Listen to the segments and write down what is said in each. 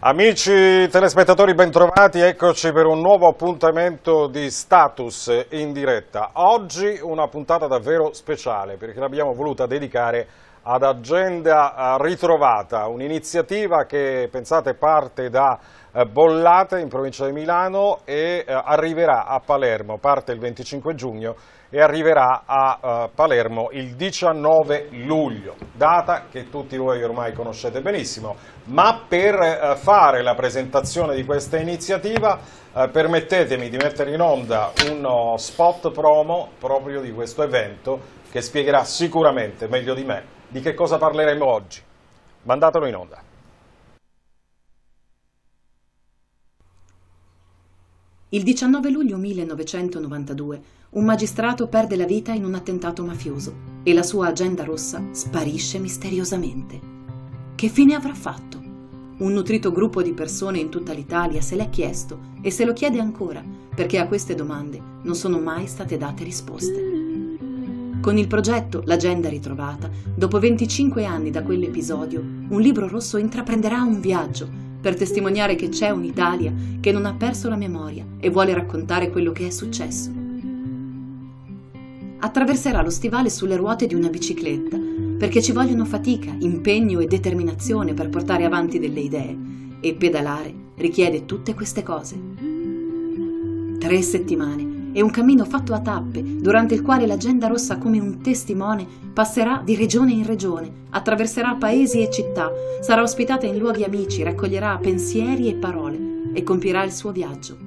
Amici telespettatori, bentrovati, eccoci per un nuovo appuntamento di Status in diretta. Oggi una puntata davvero speciale perché l'abbiamo voluta dedicare ad Agenda Ritrovata, un'iniziativa che, pensate, parte da Bollate in provincia di Milano e arriverà a Palermo, parte il 25 giugno e arriverà a Palermo il 19 luglio, data che tutti voi ormai conoscete benissimo, ma per fare la presentazione di questa iniziativa permettetemi di mettere in onda uno spot promo proprio di questo evento che spiegherà sicuramente meglio di me di che cosa parleremo oggi. Mandatelo in onda. Il 19 luglio 1992 un magistrato perde la vita in un attentato mafioso e la sua agenda rossa sparisce misteriosamente. Che fine avrà fatto? Un nutrito gruppo di persone in tutta l'Italia se l'è chiesto e se lo chiede ancora, perché a queste domande non sono mai state date risposte. Con il progetto L'Agenda Ritrovata, dopo 25 anni da quell'episodio, un libro rosso intraprenderà un viaggio per testimoniare che c'è un'Italia che non ha perso la memoria e vuole raccontare quello che è successo. Attraverserà lo stivale sulle ruote di una bicicletta, perché ci vogliono fatica, impegno e determinazione per portare avanti delle idee, e pedalare richiede tutte queste cose. 3 settimane e un cammino fatto a tappe, durante il quale l'Agenda Rossa, come un testimone, passerà di regione in regione, attraverserà paesi e città, sarà ospitata in luoghi amici, raccoglierà pensieri e parole e compirà il suo viaggio.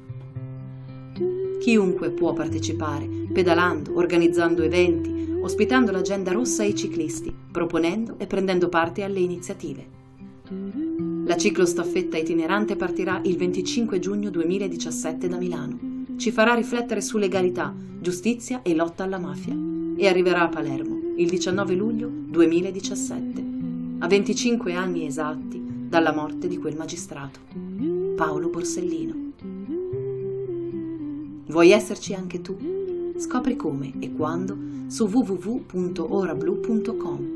Chiunque può partecipare, pedalando, organizzando eventi, ospitando l'Agenda Rossa e i ciclisti, proponendo e prendendo parte alle iniziative. La ciclostaffetta itinerante partirà il 25 giugno 2017 da Milano. Ci farà riflettere su legalità, giustizia e lotta alla mafia e arriverà a Palermo il 19 luglio 2017, a 25 anni esatti dalla morte di quel magistrato, Paolo Borsellino. Vuoi esserci anche tu? Scopri come e quando su www.orablu.com.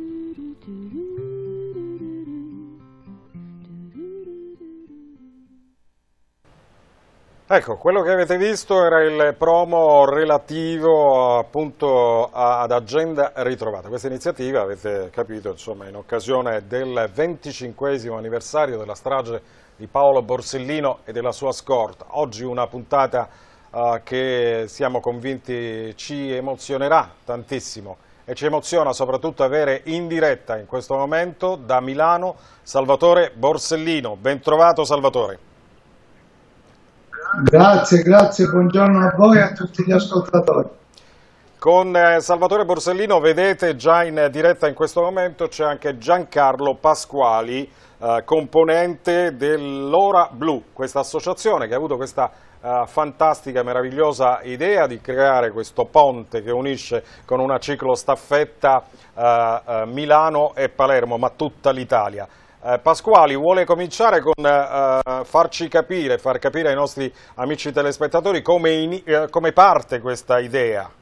Ecco, quello che avete visto era il promo relativo appunto ad Agenda Ritrovata. Questa iniziativa, avete capito, insomma, in occasione del 25° anniversario della strage di Paolo Borsellino e della sua scorta. Oggi una puntata che siamo convinti ci emozionerà tantissimo e ci emoziona soprattutto avere in diretta in questo momento da Milano Salvatore Borsellino. Ben trovato, Salvatore. Grazie, buongiorno a voi e a tutti gli ascoltatori. Con Salvatore Borsellino vedete già in diretta in questo momento c'è anche Giancarlo Pasquali, componente dell'Ora Blu, questa associazione che ha avuto questa fantastica e meravigliosa idea di creare questo ponte che unisce con una ciclostaffetta Milano e Palermo, ma tutta l'Italia. Pasquali vuole cominciare con far capire ai nostri amici telespettatori come parte questa idea.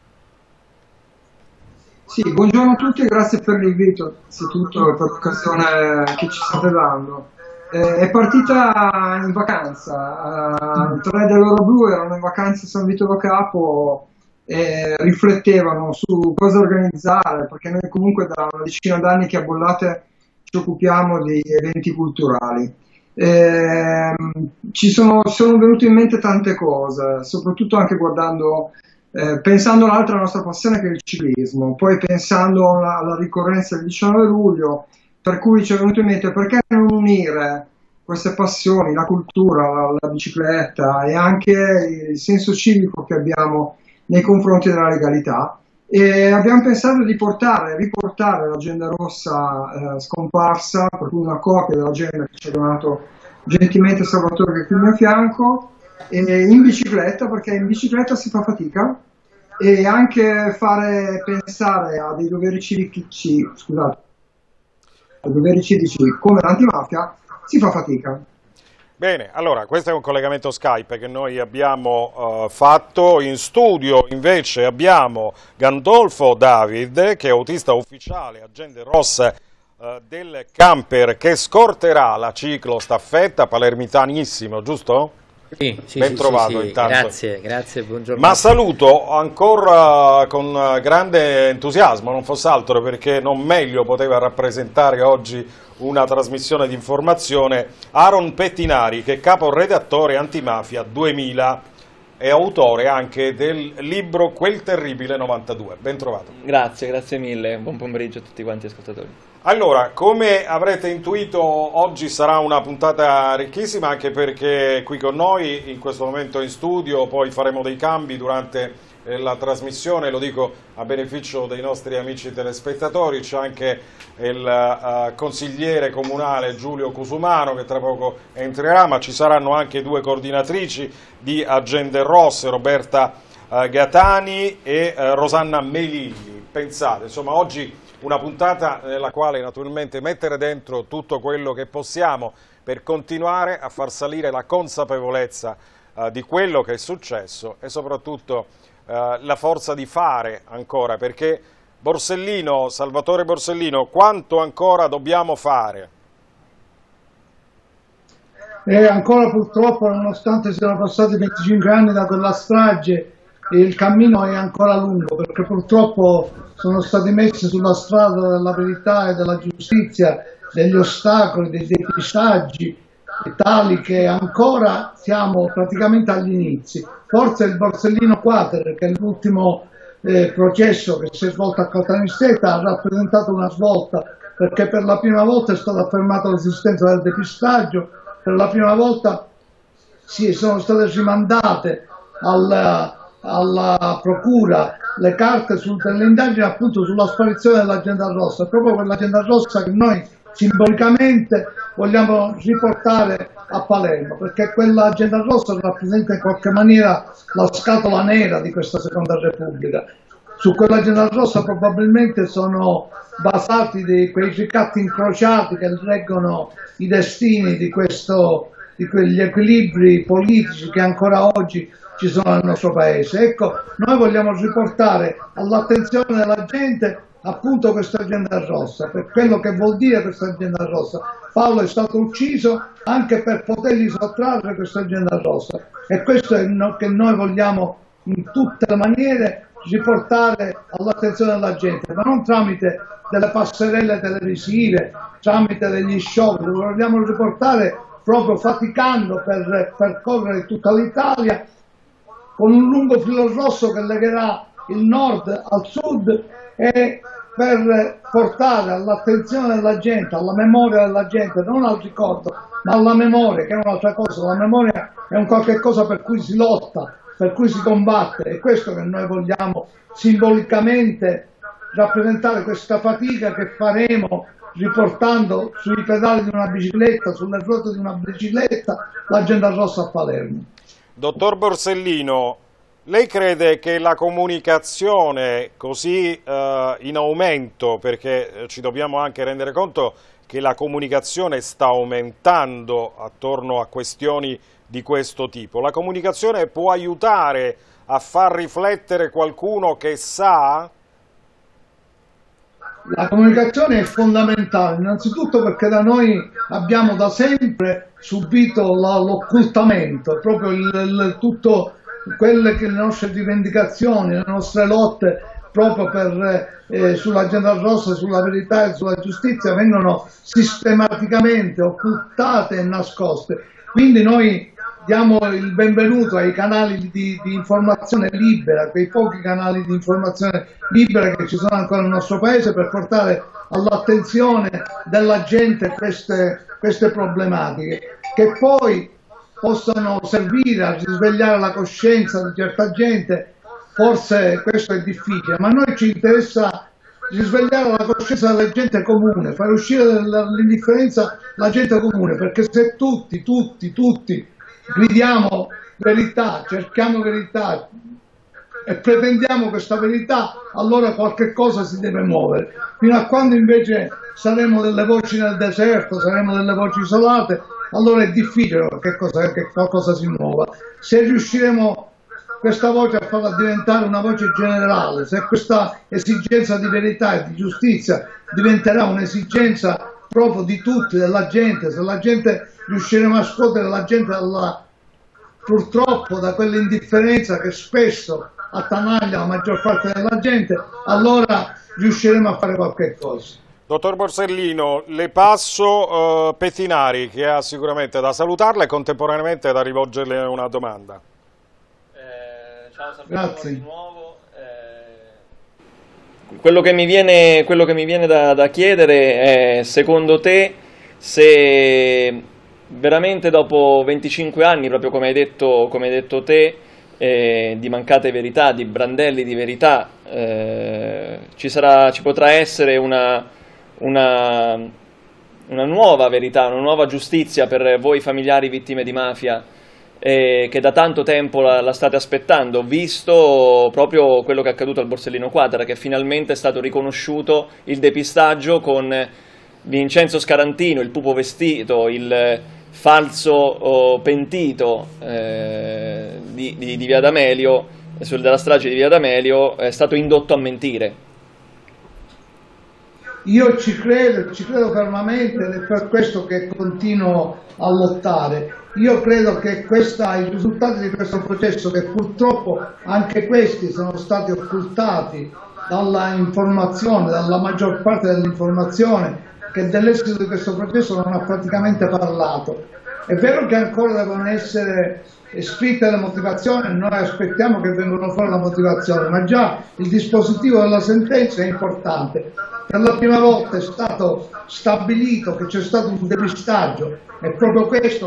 Sì, buongiorno a tutti e grazie per l'invito, innanzitutto per l'occasione che ci state dando. È partita in vacanza, i 3 dell'Ora Blu erano in vacanza a San Vito Lo Capo e riflettevano su cosa organizzare, perché noi comunque da una decina d'anni che a Bollate ci occupiamo di eventi culturali. Sono venute in mente tante cose, soprattutto anche pensando all'altra nostra passione che è il ciclismo, poi pensando alla ricorrenza del 19 luglio, per cui ci è venuto in mente perché non unire queste passioni, la cultura, la bicicletta e anche il senso civico che abbiamo nei confronti della legalità. E abbiamo pensato di riportare l'Agenda Rossa scomparsa, per cui una copia dell'agenda che ci ha donato gentilmente Salvatore che è qui al mio fianco, in bicicletta, perché in bicicletta si fa fatica, e anche fare pensare a dei doveri civici, come l'antimafia, si fa fatica. Bene, allora questo è un collegamento Skype che noi abbiamo fatto. In studio invece abbiamo Gandolfo David, che è autista ufficiale Agende Rosse del camper che scorterà la ciclostaffetta, palermitanissimo, giusto? Sì, ben trovato intanto. Grazie, buongiorno. Ma saluto ancora con grande entusiasmo, non fosse altro perché non meglio poteva rappresentare oggi una trasmissione di informazione, Aaron Pettinari, che è caporedattore Antimafia 2000 e autore anche del libro Quel terribile 92. Ben trovato. Grazie mille, buon pomeriggio a tutti quanti ascoltatori. Allora, come avrete intuito, oggi sarà una puntata ricchissima, anche perché qui con noi, in questo momento in studio, poi faremo dei cambi durante la trasmissione, lo dico a beneficio dei nostri amici telespettatori, c'è anche il consigliere comunale Giulio Cusumano che tra poco entrerà, ma ci saranno anche due coordinatrici di Agende Rosse, Roberta Gatani e Rosanna Melilli. Pensate, insomma, oggi una puntata nella quale naturalmente mettere dentro tutto quello che possiamo per continuare a far salire la consapevolezza di quello che è successo e soprattutto la forza di fare ancora, perché Borsellino, Salvatore Borsellino, quanto ancora dobbiamo fare? E ancora purtroppo, nonostante siano passati 25 anni da quella strage, il cammino è ancora lungo, perché purtroppo sono stati messi sulla strada della verità e della giustizia degli ostacoli, dei depistaggi tali che ancora siamo praticamente agli inizi. Forse il Borsellino Quater, che è l'ultimo processo che si è svolto a Caltanissetta, ha rappresentato una svolta, perché per la prima volta è stata affermata l'esistenza del depistaggio, per la prima volta sono state rimandate alla procura le carte delle indagini appunto sulla sparizione dell'agenda rossa, proprio quell'agenda rossa che noi simbolicamente vogliamo riportare a Palermo, perché quell'agenda rossa rappresenta in qualche maniera la scatola nera di questa seconda Repubblica. Su quell'agenda rossa probabilmente sono basati quei ricatti incrociati che reggono i destini di quegli equilibri politici che ancora oggi ci sono nel nostro paese. Ecco, noi vogliamo riportare all'attenzione della gente appunto questa agenda rossa, per quello che vuol dire questa agenda rossa. Paolo è stato ucciso anche per potergli sottrarre questa agenda rossa, e questo è che noi vogliamo in tutte le maniere riportare all'attenzione della gente, ma non tramite delle passerelle televisive, tramite degli show, lo vogliamo riportare proprio faticando per percorrere tutta l'Italia con un lungo filo rosso che legherà il nord al sud, e per portare all'attenzione della gente, alla memoria della gente, non al ricordo, ma alla memoria, che è un'altra cosa. La memoria è un qualche cosa per cui si lotta, per cui si combatte, è questo che noi vogliamo simbolicamente rappresentare, questa fatica che faremo riportando sui pedali di una bicicletta, sulle ruote di una bicicletta, l'agenda rossa a Palermo. Dottor Borsellino, lei crede che la comunicazione così in aumento, perché ci dobbiamo anche rendere conto che la comunicazione sta aumentando attorno a questioni di questo tipo, la comunicazione può aiutare a far riflettere qualcuno che sa? La comunicazione è fondamentale, innanzitutto perché da noi abbiamo da sempre subito l'occultamento, proprio tutto quelle che le nostre rivendicazioni, le nostre lotte proprio sull'agenda rossa, sulla verità e sulla giustizia vengono sistematicamente occultate e nascoste. Quindi noi diamo il benvenuto ai canali di informazione libera, quei pochi canali di informazione libera che ci sono ancora nel nostro paese, per portare all'attenzione della gente queste problematiche, che poi possano servire a risvegliare la coscienza di certa gente. Forse questo è difficile, ma a noi ci interessa risvegliare la coscienza della gente comune, far uscire dall'indifferenza la gente comune, perché se tutti gridiamo verità, cerchiamo verità e pretendiamo questa verità, allora qualche cosa si deve muovere. Fino a quando invece saremo delle voci nel deserto, saremo delle voci isolate, allora è difficile che qualcosa si muova. Se riusciremo questa voce a farla diventare una voce generale, se questa esigenza di verità e di giustizia diventerà un'esigenza proprio di tutti, della gente, se la gente riusciremo a scuotere la gente purtroppo da quell'indifferenza che spesso attanaglia la maggior parte della gente, allora riusciremo a fare qualche cosa. Dottor Borsellino, le passo Pettinari, che ha sicuramente da salutarla e contemporaneamente da rivolgerle una domanda. Ciao Salvatore, Grazie. di nuovo. Quello che mi viene da chiedere è, secondo te, se veramente dopo 25 anni, proprio come hai detto te, di mancate verità, di brandelli di verità, ci potrà essere una nuova verità, una nuova giustizia per voi familiari vittime di mafia, che da tanto tempo la state aspettando, visto proprio quello che è accaduto al Borsellino Quadra, che finalmente è stato riconosciuto il depistaggio con Vincenzo Scarantino, il pupo vestito, il falso pentito di Via D'Amelio, della strage di Via D'Amelio, è stato indotto a mentire. Io ci credo fermamente ed è per questo che continuo a lottare. Io credo che i risultati di questo processo, che purtroppo anche questi sono stati occultati dalla informazione, dalla maggior parte dell'informazione, che dell'esito di questo processo non ha praticamente parlato. È vero che ancora devono essere scritte le motivazioni, noi aspettiamo che vengano fuori la motivazione, ma già il dispositivo della sentenza è importante. Per la prima volta è stato stabilito che c'è stato un depistaggio e proprio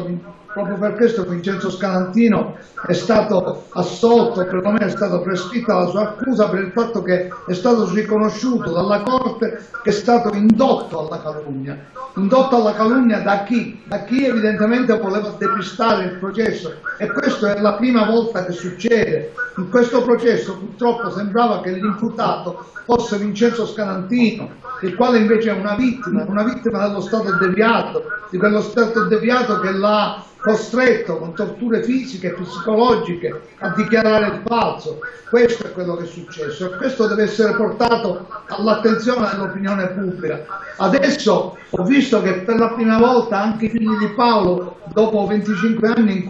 per questo Vincenzo Scarantino è stato assolto, perlomeno è stata prescritta la sua accusa per il fatto che è stato riconosciuto dalla Corte che è stato indotto alla calunnia. Indotto alla calunnia da chi? Da chi evidentemente voleva depistare il processo, e questa è la prima volta che succede. In questo processo purtroppo sembrava che l'imputato fosse Vincenzo Scarantino, il quale invece è una vittima dello stato deviato, di quello stato deviato che l'ha costretto con torture fisiche e psicologiche a dichiarare il falso. Questo è quello che è successo e questo deve essere portato all'attenzione dell'opinione pubblica. Adesso ho visto che per la prima volta anche i figli di Paolo, dopo 25 anni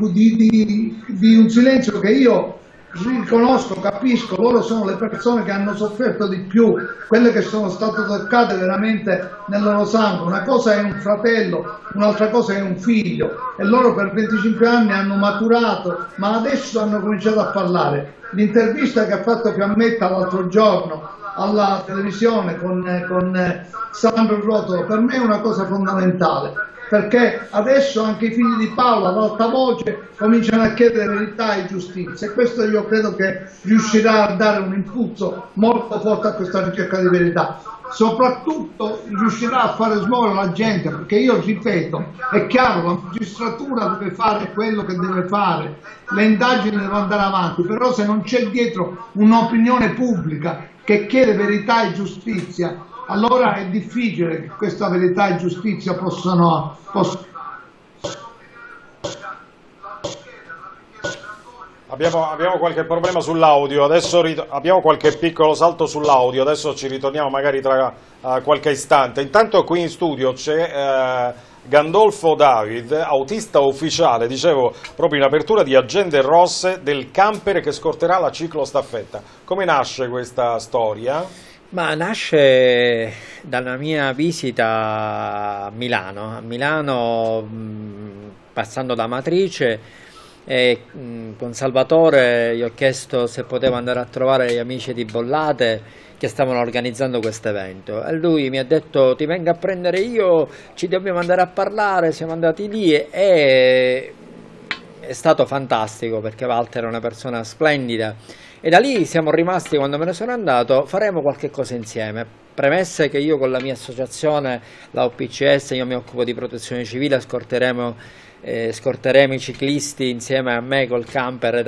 di un silenzio che io riconosco, capisco, loro sono le persone che hanno sofferto di più, quelle che sono state toccate veramente nel loro sangue. Una cosa è un fratello, un'altra cosa è un figlio, e loro per 25 anni hanno maturato, ma adesso hanno cominciato a parlare. L'intervista che ha fatto Fiammetta l'altro giorno alla televisione con Sandro Rotolo per me è una cosa fondamentale, perché adesso anche i figli di Paolo ad alta voce cominciano a chiedere verità e giustizia, e questo io credo che riuscirà a dare un impulso molto forte a questa ricerca di verità. Soprattutto riuscirà a fare smuovere la gente, perché io ripeto, è chiaro, la magistratura deve fare quello che deve fare, le indagini devono andare avanti, però se non c'è dietro un'opinione pubblica che chiede verità e giustizia, allora è difficile che questa verità e giustizia possano. Abbiamo qualche problema sull'audio, adesso abbiamo qualche piccolo salto sull'audio, adesso ci ritorniamo magari tra qualche istante. Intanto qui in studio c'è Gandolfo David, autista ufficiale, dicevo proprio in apertura, di Agende Rosse, del camper che scorterà la ciclostaffetta. Come nasce questa storia? Ma nasce dalla mia visita a Milano, passando da Amatrice, e con Salvatore gli ho chiesto se potevo andare a trovare gli amici di Bollate che stavano organizzando questo evento, e lui mi ha detto: ti vengo a prendere io, ci dobbiamo andare a parlare. Siamo andati lì e è stato fantastico, perché Walter è una persona splendida, e da lì siamo rimasti. Quando me ne sono andato, faremo qualche cosa insieme. Premesse che io con la mia associazione, la OPCS, io mi occupo di protezione civile, scorteremo i ciclisti insieme a me col camper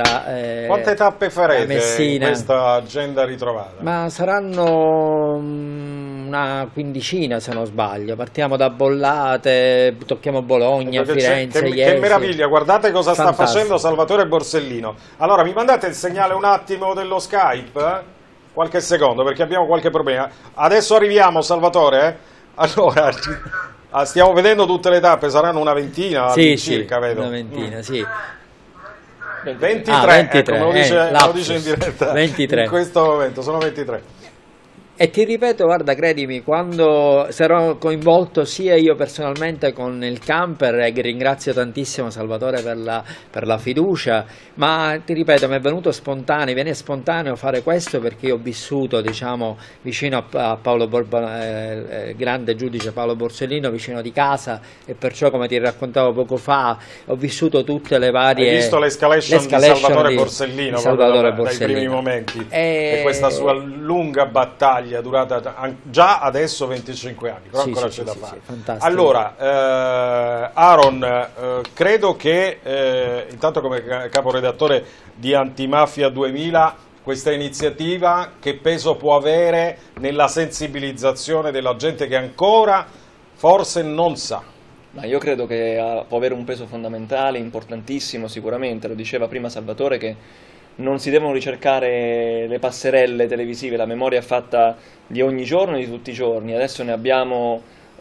Quante tappe farete Messina. in questa agenda ritrovata? Ma saranno una quindicina se non sbaglio, partiamo da Bollate, tocchiamo Bologna, Firenze, che meraviglia, guardate cosa sta facendo Salvatore Borsellino. Allora mi mandate il segnale un attimo dello Skype? Qualche secondo perché abbiamo qualche problema. Adesso arriviamo Salvatore? Allora, stiamo vedendo tutte le tappe, saranno una ventina circa, vedo. Una ventina, sì. 23, 23, ecco, me lo dice in diretta 23. In questo momento, sono 23. E ti ripeto, guarda, credimi, quando sarò coinvolto sia io personalmente con il camper, e ringrazio tantissimo Salvatore per la fiducia, ma ti ripeto, mi è venuto spontaneo, viene spontaneo fare questo perché io ho vissuto, diciamo, vicino a Paolo grande giudice Paolo Borsellino, vicino di casa, e perciò, come ti raccontavo poco fa, ho vissuto tutte le varie... Hai visto l'escalation di Salvatore Borsellino, dai primi momenti, e questa sua lunga battaglia durata già adesso 25 anni, però ancora c'è da fare. Allora, Aaron, credo che intanto come caporedattore di Antimafia 2000 questa iniziativa che peso può avere nella sensibilizzazione della gente che ancora forse non sa? Ma io credo che può avere un peso fondamentale, importantissimo sicuramente, lo diceva prima Salvatore, che non si devono ricercare le passerelle televisive, la memoria è fatta di ogni giorno e di tutti i giorni. Adesso ne abbiamo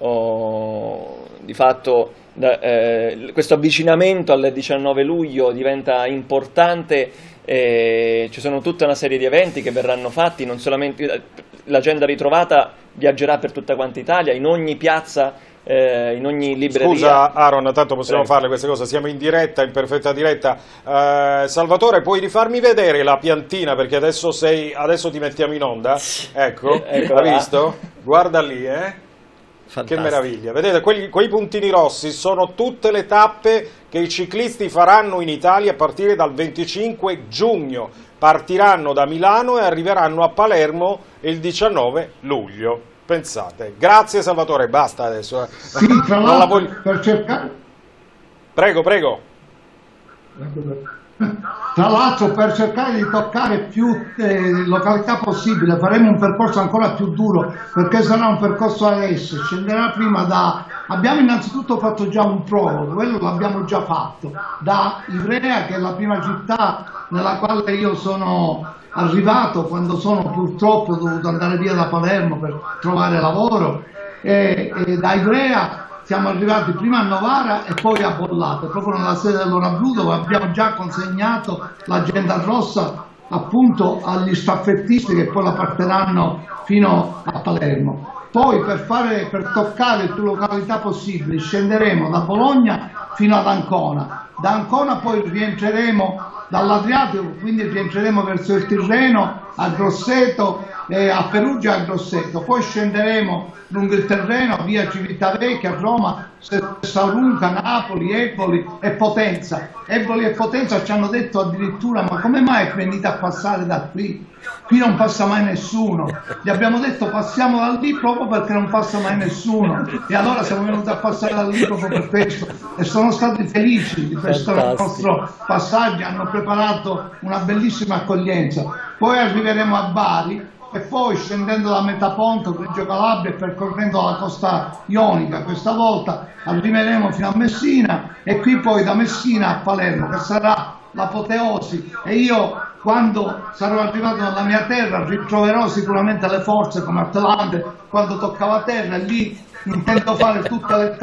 di fatto questo avvicinamento al 19 luglio diventa importante, ci sono tutta una serie di eventi che verranno fatti, non solamente l'agenda ritrovata viaggerà per tutta quanta Italia, in ogni piazza, in ogni libreria. Scusa Aaron, tanto possiamo farle queste cose, siamo in diretta, in perfetta diretta. Salvatore, puoi rifarmi vedere la piantina perché adesso ti mettiamo in onda? Ecco, hai visto? Guarda lì, Fantastico. Che meraviglia, vedete quei puntini rossi sono tutte le tappe che i ciclisti faranno in Italia a partire dal 25 giugno, partiranno da Milano e arriveranno a Palermo il 19 luglio. Pensate. Grazie Salvatore, basta adesso. Sì, tra l'altro, per cercare... Prego. Tra l'altro, per cercare di toccare più località possibile, faremo un percorso ancora più duro, perché sarà un percorso a est, scenderà prima da... Abbiamo innanzitutto fatto già un prologo, quello l'abbiamo già fatto, da Ivrea, che è la prima città nella quale io sono arrivato quando sono purtroppo dovuto andare via da Palermo per trovare lavoro, e da Ivrea siamo arrivati prima a Novara e poi a Bollate, proprio nella sede dell'Ora Blu, dove abbiamo già consegnato l'agenda rossa appunto agli staffettisti che poi la parteranno fino a Palermo. Poi per toccare più località possibili scenderemo da Bologna fino ad Ancona, da Ancona poi rientreremo dall'Adriatico, quindi rientreremo verso il Tirreno, a Grosseto, a Perugia e a Grosseto, poi scenderemo lungo il Tirreno via Civitavecchia, Roma, Sessalunca, Napoli, Eboli e Potenza. Eboli e Potenza ci hanno detto addirittura: ma come mai venite a passare da qui? Qui non passa mai nessuno. Gli abbiamo detto: passiamo da lì proprio perché non passa mai nessuno, e allora siamo venuti a passare da lì proprio per questo, e sono stati felici di questo nostro passaggio, hanno preparato una bellissima accoglienza. Poi arriveremo a Bari e poi scendendo da Metaponto, Reggio Calabria e percorrendo la costa ionica, questa volta arriveremo fino a Messina, e qui poi da Messina a Palermo, che sarà l'apoteosi. E io, quando sarò arrivato nella mia terra, ritroverò sicuramente le forze come Atlante quando toccava terra, e lì intendo fare tutte le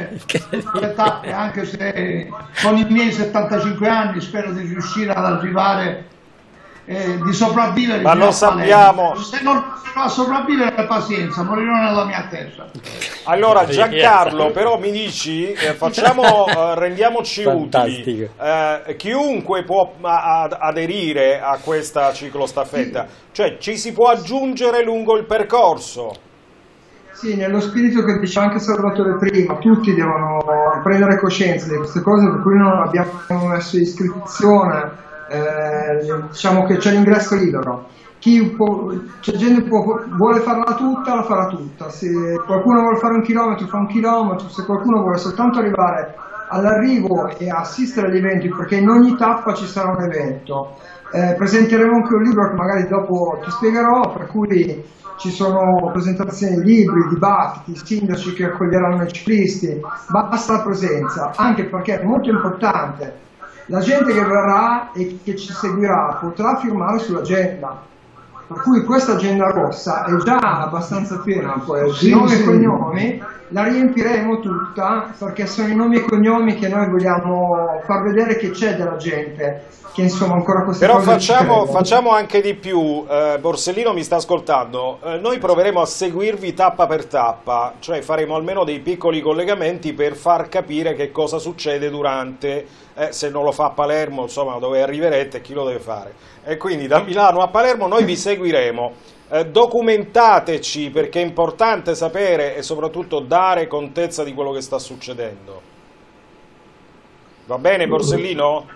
tappe, anche se con i miei 75 anni spero di riuscire ad arrivare, di sopravvivere. Ma lo sappiamo. Se non riuscirò a sopravvivere, pazienza, morirò nella mia terra. Allora Giancarlo, però mi dici, rendiamoci utili, chiunque può aderire a questa ciclostaffetta, cioè ci si può aggiungere lungo il percorso. Sì, nello spirito che diceva anche Salvatore prima, tutti devono prendere coscienza di queste cose, per cui non abbiamo messo iscrizione. Diciamo che c'è l'ingresso libero, c'è gente che vuole farla tutta, la farà tutta. Se qualcuno vuole fare 1 chilometro fa 1 chilometro, se qualcuno vuole soltanto arrivare all'arrivo e assistere agli eventi, perché in ogni tappa ci sarà un evento, Presenteremo anche un libro che magari dopo ti spiegherò, per cui ci sono presentazioni di libri, dibattiti, sindaci che accoglieranno i ciclisti, basta la presenza, anche perché è molto importante, la gente che verrà e che ci seguirà potrà firmare sull'agenda, per cui questa agenda rossa è già abbastanza piena, poi Sì, nomi sì. e cognomi, la riempiremo tutta perché sono i nomi e cognomi che noi vogliamo far vedere che c'è della gente che insomma ancora queste Però cose ci credono. facciamo anche di più, Borsellino mi sta ascoltando, noi proveremo a seguirvi tappa per tappa, cioè faremo almeno dei piccoli collegamenti per far capire che cosa succede durante, se non lo fa a Palermo, insomma dove arriverete, chi lo deve fare. E quindi da Milano a Palermo noi vi seguiremo, documentateci perché è importante sapere e soprattutto dare contezza di quello che sta succedendo. Va bene Borsellino?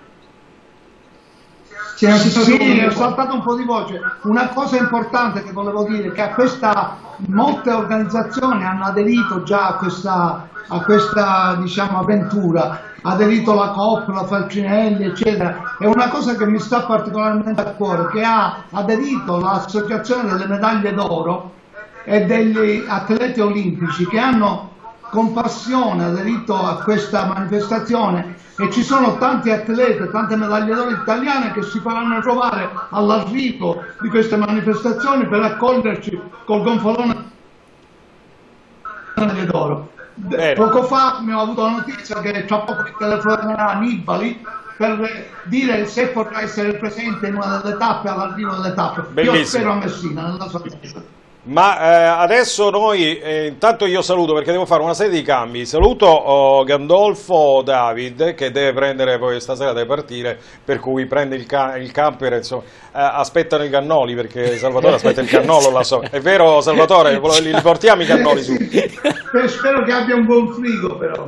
Sì, Sì, ho saltato un po' di voce. Una cosa importante che volevo dire è che molte organizzazioni hanno aderito già a questa diciamo, avventura, ha aderito la Coop, la Falcinelli, eccetera. È una cosa che mi sta particolarmente a cuore, che ha aderito l'Associazione delle Medaglie d'Oro e degli atleti olimpici che hanno con passione aderito a questa manifestazione, e ci sono tanti atleti, tante medaglie d'oro italiane che si faranno trovare all'arrivo di queste manifestazioni per accoglierci col gonfalone medaglie d'oro. Poco fa mi ho avuto la notizia che tra poco mi telefonerà Nibali per dire se potrà essere presente in una delle tappe, all'arrivo delle tappe. Bellissimo. Io spero a Messina, nella sua città. Ma adesso noi, intanto io saluto perché devo fare una serie di cambi, saluto Gandolfo David che deve prendere poi stasera, deve partire, per cui prende il camper, insomma, aspettano i cannoli perché Salvatore aspetta il cannolo là sopra. È vero Salvatore, li portiamo i cannoli su? Spero che abbia un buon frigo però.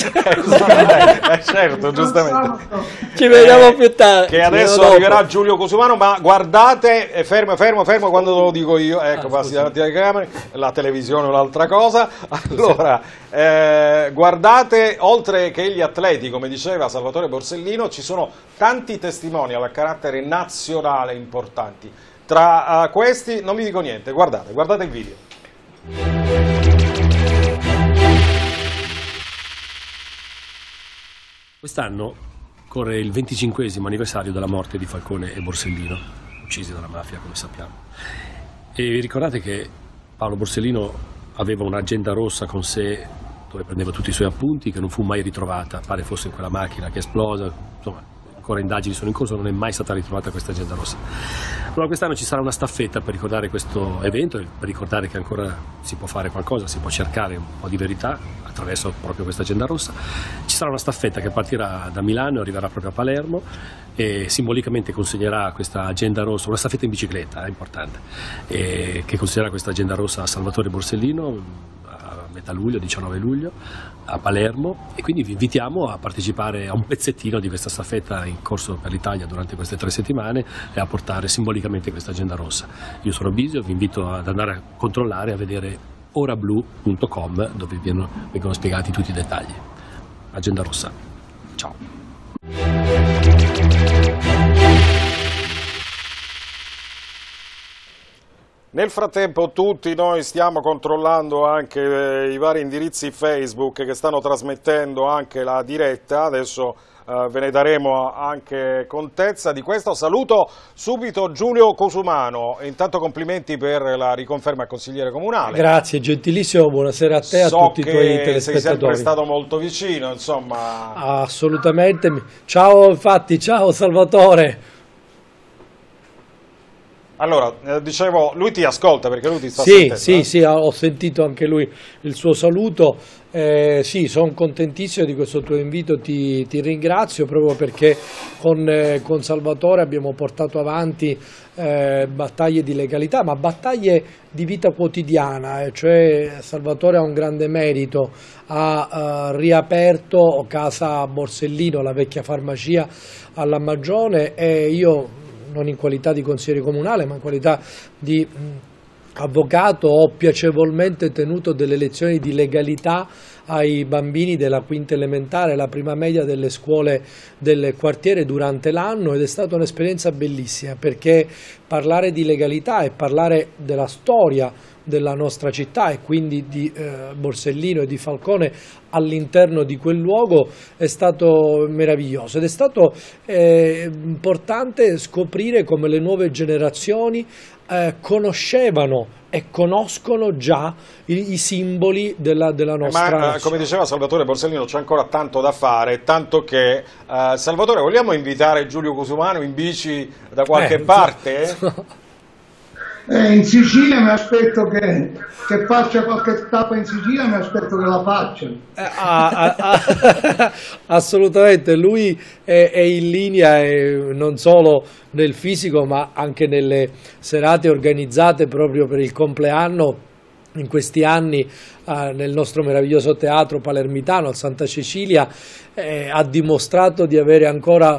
Certo, giustamente. Ci vediamo più tardi. Che adesso arriverà Giulio Cusumano, ma guardate, fermo quando lo dico io, ecco, passi davanti alle telecamere, la televisione è un'altra cosa. Allora, guardate, oltre che gli atleti, come diceva Salvatore Borsellino, ci sono tanti testimonial a carattere nazionale importanti. Tra questi non vi dico niente, guardate il video. Quest'anno corre il 25° anniversario della morte di Falcone e Borsellino, uccisi dalla mafia, come sappiamo. E vi ricordate che Paolo Borsellino aveva un'agenda rossa con sé dove prendeva tutti i suoi appunti, che non fu mai ritrovata, pare fosse in quella macchina che è esplosa, insomma ancora indagini sono in corso, non è mai stata ritrovata questa agenda rossa. Allora quest'anno ci sarà una staffetta per ricordare questo evento, per ricordare che ancora si può fare qualcosa, si può cercare un po' di verità attraverso proprio questa agenda rossa. Ci sarà una staffetta che partirà da Milano e arriverà proprio a Palermo e simbolicamente consegnerà questa agenda rossa, una staffetta in bicicletta, è importante, che consegnerà questa agenda rossa a Salvatore Borsellino a metà luglio, 19 luglio, a Palermo, e quindi vi invitiamo a partecipare a un pezzettino di questa staffetta in corso per l'Italia durante queste 3 settimane e a portare simbolicamente questa agenda rossa. Io sono Bisio, vi invito ad andare a controllare, a vedere orablu.com dove vengono spiegati tutti i dettagli. Agenda rossa. Ciao. Nel frattempo tutti noi stiamo controllando anche i vari indirizzi Facebook che stanno trasmettendo anche la diretta, adesso ve ne daremo anche contezza di questo. Saluto subito Giulio Cusumano, intanto complimenti per la riconferma al consigliere comunale. Grazie, gentilissimo, buonasera a te e a tutti i tuoi telespettatori. Sei sempre stato molto vicino, insomma. Assolutamente, ciao Salvatore. Allora, dicevo, lui ti ascolta perché lui ti sta sentendo. Sì, ho sentito anche lui il suo saluto. Sì, sono contentissimo di questo tuo invito, ti ringrazio proprio perché con Salvatore abbiamo portato avanti battaglie di legalità, ma battaglie di vita quotidiana, cioè Salvatore ha un grande merito, ha riaperto Casa Borsellino, la vecchia farmacia alla Magione, e io, non in qualità di consigliere comunale ma in qualità di avvocato ho piacevolmente tenuto delle lezioni di legalità ai bambini della quinta elementare, la prima media delle scuole del quartiere durante l'anno, ed è stata un'esperienza bellissima, perché parlare di legalità e parlare della storia della nostra città e quindi di Borsellino e di Falcone all'interno di quel luogo è stato meraviglioso, ed è stato importante scoprire come le nuove generazioni conoscevano e conoscono già i simboli della nostra nazione. Come diceva Salvatore Borsellino, c'è ancora tanto da fare, tanto che Salvatore, vogliamo invitare Giulio Cusumano in bici da qualche parte? In Sicilia mi aspetto che faccia qualche tappa, in Sicilia mi aspetto che la faccia. Assolutamente, lui è in linea non solo nel fisico ma anche nelle serate organizzate proprio per il compleanno in questi anni nel nostro meraviglioso teatro palermitano, al Santa Cecilia. Ha dimostrato di avere ancora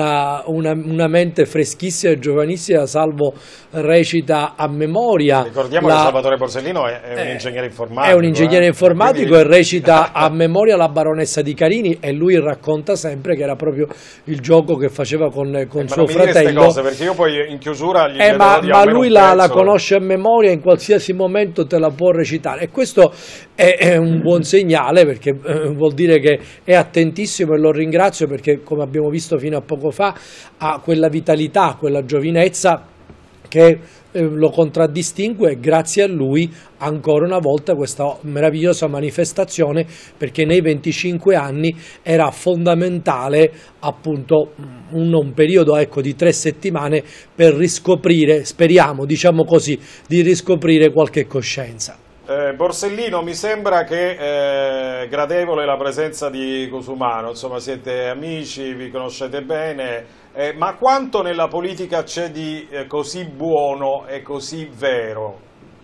una mente freschissima e giovanissima, salvo recita a memoria. Ricordiamo che Salvatore Borsellino è un ingegnere informatico. È un ingegnere informatico e recita a memoria la baronessa di Carini, e lui racconta sempre che era proprio il gioco che faceva con suo fratello. Cose, perché io poi in chiusura gli ma lui la conosce a memoria, in qualsiasi momento te la può recitare, e questo è un buon segnale, perché vuol dire che è attentissimo, e lo ringrazio perché, come abbiamo visto fino a poco fa, ha quella vitalità, quella giovinezza che lo contraddistingue, e grazie a lui ancora una volta questa meravigliosa manifestazione, perché nei 25 anni era fondamentale appunto un periodo di 3 settimane per riscoprire, speriamo, diciamo così, di riscoprire qualche coscienza. Borsellino, mi sembra che gradevole la presenza di Cusumano, insomma siete amici, vi conoscete bene, ma quanto nella politica c'è di così buono e così vero?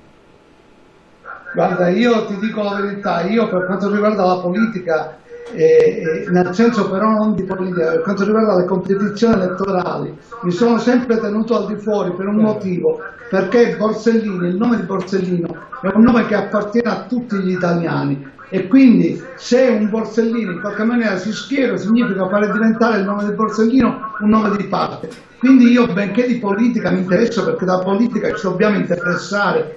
Guarda, io ti dico la verità, io per quanto riguarda la politica, nel senso però non di politica, per quanto riguarda le competizioni elettorali, mi sono sempre tenuto al di fuori per un motivo, perché Borsellino, il nome di Borsellino è un nome che appartiene a tutti gli italiani, e quindi se un Borsellino in qualche maniera si schiera, significa fare diventare il nome di Borsellino un nome di parte. Quindi io, benché di politica mi interesso, perché da politica ci dobbiamo interessare,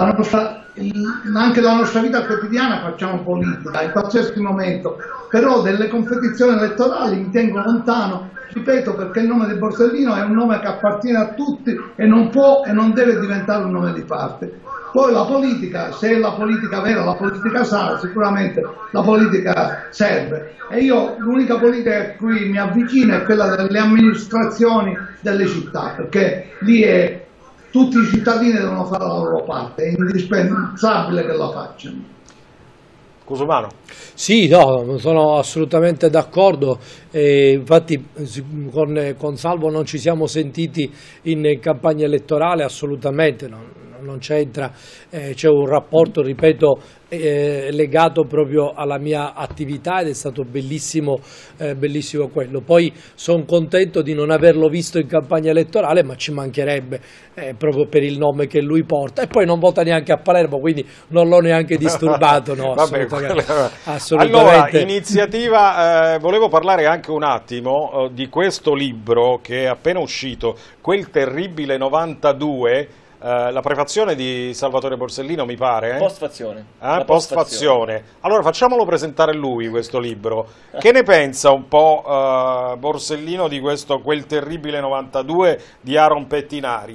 anche la nostra vita quotidiana facciamo politica in qualsiasi momento, però delle competizioni elettorali mi tengo lontano, ripeto, perché il nome di Borsellino è un nome che appartiene a tutti e non può e non deve diventare un nome di parte. Poi la politica, se è la politica vera, la politica sana, sicuramente la politica serve, e io l'unica politica a cui mi avvicino è quella delle amministrazioni delle città, perché lì tutti i cittadini devono fare la loro parte, è indispensabile che la facciano. Cusumano. Sì, no, sono assolutamente d'accordo, infatti con Salvo non ci siamo sentiti in campagna elettorale, assolutamente, non c'entra, c'è un rapporto, ripeto, legato proprio alla mia attività, ed è stato bellissimo, bellissimo quello. Poi sono contento di non averlo visto in campagna elettorale, ma ci mancherebbe, proprio per il nome che lui porta, e poi non vota neanche a Palermo, quindi non l'ho neanche disturbato. No, assolutamente. Allora, iniziativa, volevo parlare anche un attimo di questo libro che è appena uscito, Quel terribile 92. La prefazione di Salvatore Borsellino, mi pare? Postfazione. Postfazione. Allora facciamolo presentare lui questo libro. Che ne pensa un po' Borsellino di questo Quel terribile 92 di Aaron Pettinari?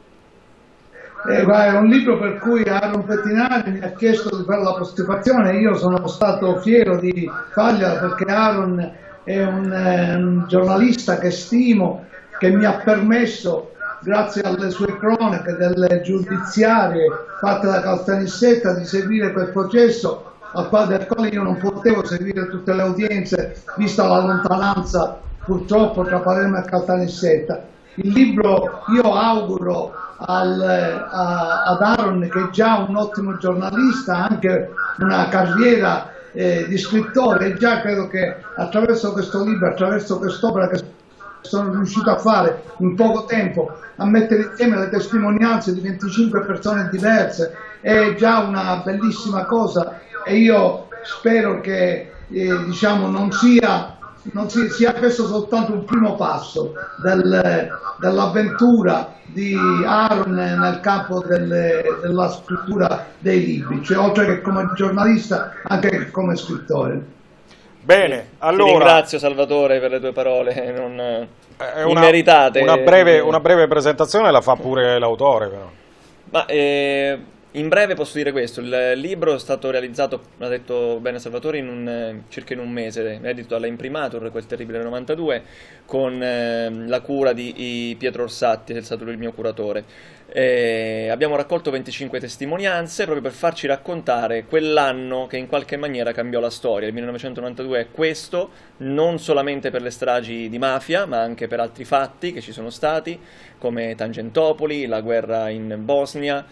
È un libro per cui Aaron Pettinari mi ha chiesto di fare la postfazione, io sono stato fiero di fargliela, perché Aaron è un giornalista che stimo, che mi ha permesso, grazie alle sue cronache delle giudiziarie fatte da Caltanissetta, di seguire quel processo del quale io non potevo seguire tutte le udienze, vista la lontananza purtroppo tra Palermo e Caltanissetta. Il libro, io auguro ad Aaron, che è già un ottimo giornalista, anche una carriera di scrittore, e già credo che attraverso questo libro, attraverso quest'opera che sono riuscito a fare in poco tempo, a mettere insieme le testimonianze di 25 persone diverse, è già una bellissima cosa, e io spero che diciamo non sia questo soltanto un primo passo dell'avventura di Aaron nel campo della scrittura dei libri, cioè oltre che come giornalista anche come scrittore. Bene, allora... Ti ringrazio Salvatore per le tue parole immeritate. Una breve presentazione la fa pure l'autore, però. Ma in breve posso dire questo: il libro è stato realizzato, l'ha detto bene Salvatore, circa in un mese, edito alla Imprimatur, quel terribile 92, con la cura di Pietro Orsatti, che è stato il mio curatore. Abbiamo raccolto 25 testimonianze proprio per farci raccontare quell'anno che in qualche maniera cambiò la storia. Il 1992 è questo, non solamente per le stragi di mafia, ma anche per altri fatti che ci sono stati, come Tangentopoli, la guerra in Bosnia,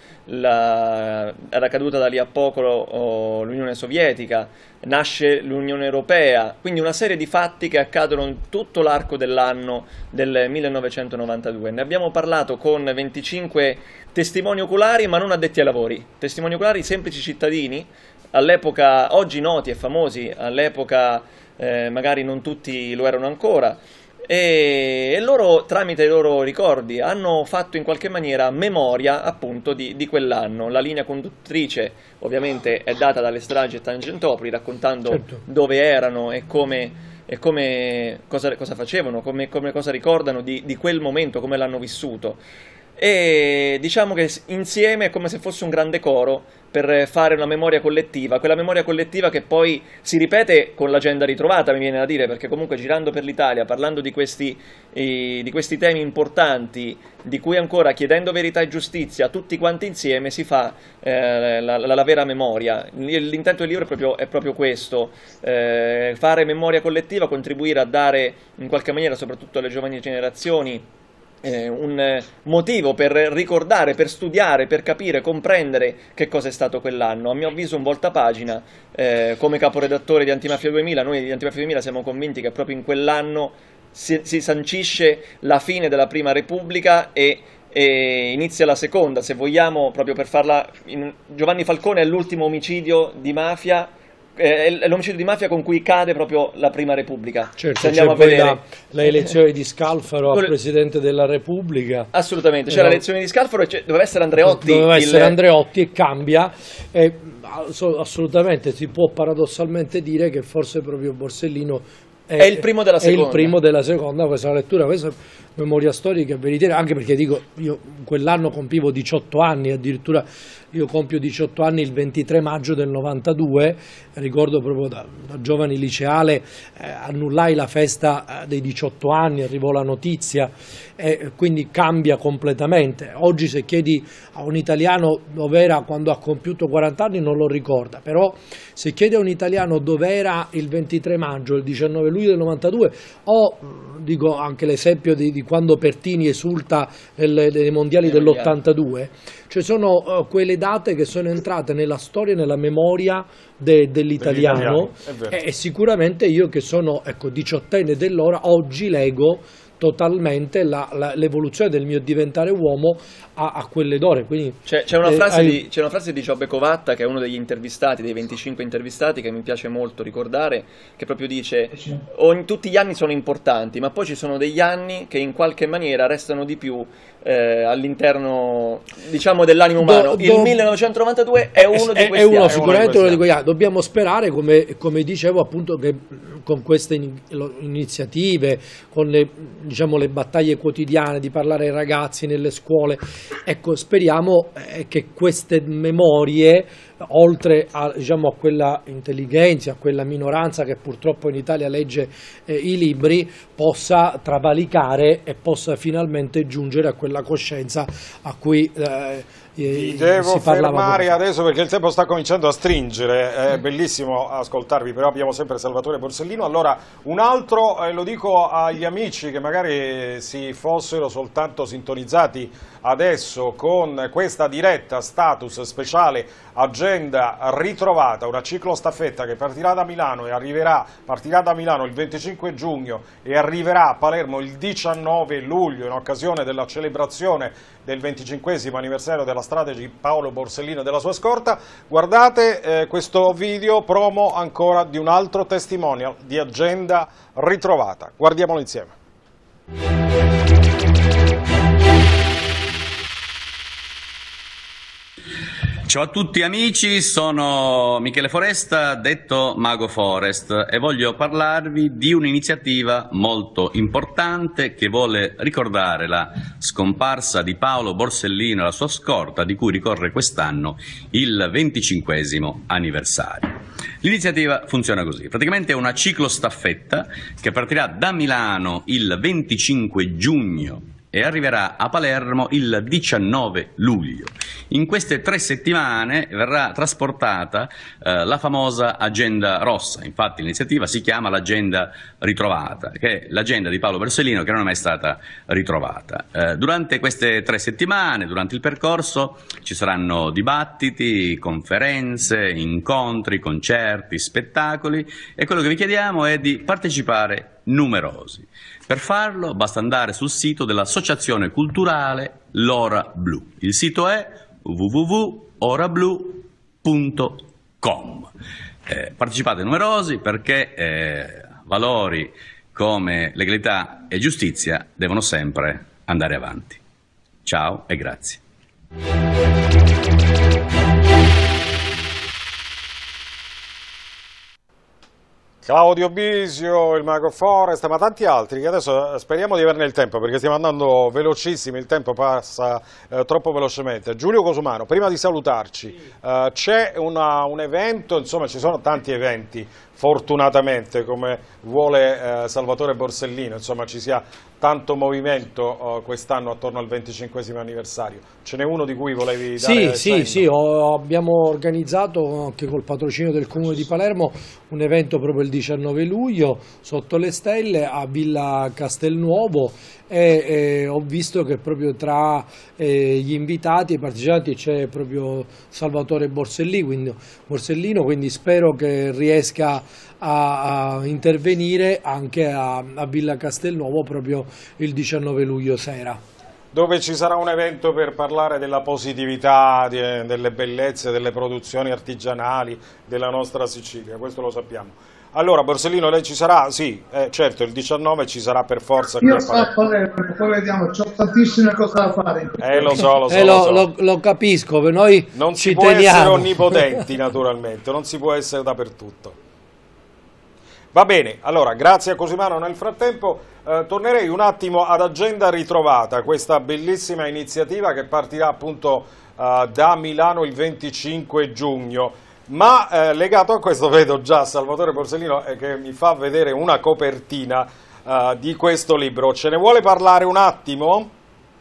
era caduta da lì a poco l'Unione Sovietica, nasce l'Unione Europea, quindi una serie di fatti che accadono in tutto l'arco dell'anno del 1992. Ne abbiamo parlato con 25 testimoni oculari, ma non addetti ai lavori, testimoni oculari semplici cittadini, all'epoca oggi noti e famosi, all'epoca magari non tutti lo erano ancora, e loro, tramite i loro ricordi, hanno fatto in qualche maniera memoria appunto di quell'anno. La linea conduttrice ovviamente è data dalle stragi a Tangentopoli, raccontando dove erano e cosa facevano, cosa ricordano di quel momento, come l'hanno vissuto. E diciamo che insieme è come se fosse un grande coro per fare una memoria collettiva, quella memoria collettiva che poi si ripete con l'agenda ritrovata, mi viene da dire, perché comunque girando per l'Italia, parlando di questi temi importanti, di cui ancora chiedendo verità e giustizia, tutti quanti insieme si fa la vera memoria. L'intento del libro è proprio questo, fare memoria collettiva, contribuire a dare in qualche maniera, soprattutto alle giovani generazioni, un motivo per ricordare, per studiare, per capire, comprendere che cosa è stato quell'anno. A mio avviso un voltapagina. Come caporedattore di Antimafia 2000, noi di Antimafia 2000 siamo convinti che proprio in quell'anno si sancisce la fine della Prima Repubblica e inizia la seconda, se vogliamo, proprio per farla. Giovanni Falcone è l'ultimo omicidio di mafia, è l'omicidio di mafia con cui cade proprio la Prima Repubblica. Certo, c'è poi le elezioni di Scalfaro a Presidente della Repubblica. Assolutamente, c'è l'elezione di Scalfaro e doveva essere Andreotti. Andreotti e cambia. Assolutamente si può paradossalmente dire che forse proprio Borsellino è il primo della seconda. Questa è una lettura, questa è memoria storica veritiera, anche perché dico, io quell'anno compivo 18 anni, addirittura io compio 18 anni il 23 maggio del 92, ricordo proprio da giovane liceale annullai la festa dei 18 anni, arrivò la notizia, quindi cambia completamente. Oggi se chiedi a un italiano dov'era quando ha compiuto 40 anni non lo ricorda, però se chiedi a un italiano dov'era il 23 maggio, il 19 luglio del 92, o dico anche l'esempio di quando Pertini esulta nei mondiali dell'82, cioè sono quelle date che sono entrate nella storia e nella memoria dell'italiano, e sicuramente io che sono diciottenne dell'ora oggi leggo totalmente l'evoluzione del mio diventare uomo a quelle d'ore. Quindi c'è una frase di Giobbe Covatta, che è uno degli intervistati, dei 25 intervistati, che mi piace molto ricordare, che proprio dice: tutti gli anni sono importanti, ma poi ci sono degli anni che in qualche maniera restano di più all'interno, diciamo, dell'animo umano. Il 1992 è uno di questi anni. Sicuramente uno di quegli anni. Dobbiamo sperare, come dicevo appunto, che con queste iniziative, con le battaglie quotidiane di parlare ai ragazzi nelle scuole, speriamo che queste memorie, oltre a quella intelligenza, a quella minoranza che purtroppo in Italia legge i libri, possa travalicare e possa finalmente giungere a quella coscienza a cui devo fermare adesso perché il tempo sta cominciando a stringere, è bellissimo ascoltarvi, però abbiamo sempre Salvatore Borsellino. Allora, un altro, lo dico agli amici che magari si fossero soltanto sintonizzati adesso con questa diretta status speciale Agenda Ritrovata, una ciclostaffetta che partirà da Milano il 25 giugno e arriverà a Palermo il 19 luglio in occasione della celebrazione del 25esimo anniversario della strage di Paolo Borsellino e della sua scorta. Guardate questo video promo ancora di un altro testimonial di Agenda Ritrovata. Guardiamolo insieme. Ciao a tutti amici, sono Michele Foresta, detto Mago Forest, e voglio parlarvi di un'iniziativa molto importante che vuole ricordare la scomparsa di Paolo Borsellino e la sua scorta, di cui ricorre quest'anno il 25esimo anniversario. L'iniziativa funziona così, praticamente è una ciclostaffetta che partirà da Milano il 25 giugno e arriverà a Palermo il 19 luglio. In queste 3 settimane verrà trasportata la famosa Agenda Rossa, infatti l'iniziativa si chiama l'Agenda Ritrovata, che è l'agenda di Paolo Borsellino che non è mai stata ritrovata. Durante queste 3 settimane, durante il percorso, ci saranno dibattiti, conferenze, incontri, concerti, spettacoli, e quello che vi chiediamo è di partecipare numerosi. Per farlo basta andare sul sito dell'Associazione Culturale L'Ora Blu. Il sito è www.orablu.com. Partecipate numerosi perché valori come legalità e giustizia devono sempre andare avanti. Ciao e grazie. Claudio Bisio, il Mago Forest, ma tanti altri che adesso speriamo di averne il tempo perché stiamo andando velocissimi, il tempo passa troppo velocemente. Giulio Cosumano, prima di salutarci, c'è un evento, insomma ci sono tanti eventi, fortunatamente, come vuole Salvatore Borsellino, insomma ci sia tanto movimento quest'anno attorno al 25esimo anniversario. Ce n'è uno di cui volevi dare Sì, abbiamo organizzato anche col patrocinio del Comune di Palermo un evento proprio il 19 luglio sotto le stelle a Villa Castelnuovo e ho visto che proprio tra gli invitati e i partecipanti c'è proprio Salvatore Borsellino, quindi spero che riesca a intervenire anche a Villa Castelnuovo proprio il 19 luglio sera. Dove ci sarà un evento per parlare della positività, delle bellezze, delle produzioni artigianali della nostra Sicilia, questo lo sappiamo. Allora Borsellino, lei ci sarà? Sì, certo, il 19 ci sarà per forza. Io sto a Palermo, poi vediamo, c'ho tantissime cose da fare. Lo so. Lo capisco, per noi non ci si può teniamo. essere onnipotenti naturalmente, non si può essere dappertutto. Va bene, allora grazie a Cosimano. Nel frattempo tornerei un attimo ad Agenda Ritrovata, questa bellissima iniziativa che partirà appunto da Milano il 25 giugno. Ma legato a questo vedo già Salvatore Borsellino che mi fa vedere una copertina di questo libro. Ce ne vuole parlare un attimo?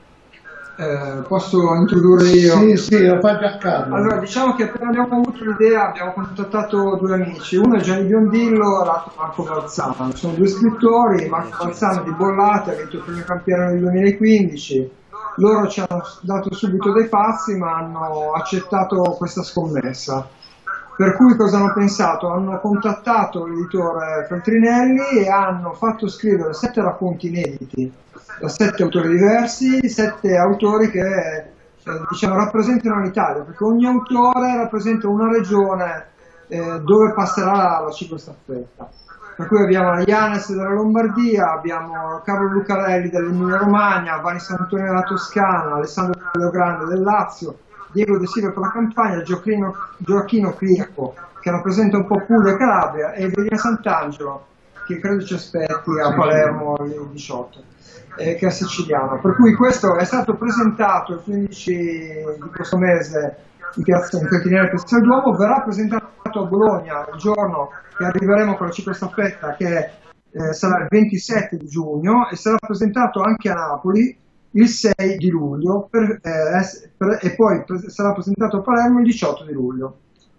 Posso introdurre io? Sì, lo fai a Carlo. Allora, diciamo che appena abbiamo avuto l'idea abbiamo contattato 2 amici, uno è Gianni Biondillo e l'altro Marco Balzano. Sono 2 scrittori, Marco Balzano di Bollate, ha vinto il premio Campione nel 2015. Loro ci hanno dato subito dei pazzi ma hanno accettato questa scommessa. Per cui cosa hanno pensato? Hanno contattato l'editore Feltrinelli e hanno fatto scrivere 7 racconti inediti da 7 autori diversi, 7 autori che diciamo, rappresentano l'Italia, perché ogni autore rappresenta una regione dove passerà la ciclostaffetta. Per cui abbiamo la Ianes della Lombardia, abbiamo Carlo Lucarelli dell'Emilia Romagna, Vanni Sant'Antonio della Toscana, Alessandro Leogrande del Lazio, Diego De Silva per la Campania, Gioacchino Criaco che rappresenta un po' Puglia e Calabria e Evelina Sant'Angelo che credo ci aspetti a Palermo il 18 che è siciliano. Per cui questo è stato presentato il 15 di questo mese in cantiere Piazza del Duomo, verrà presentato a Bologna il giorno che arriveremo con la ciclostaffetta che sarà il 27 di giugno e sarà presentato anche a Napoli il 6 di luglio e poi sarà presentato a Palermo il 18 di luglio.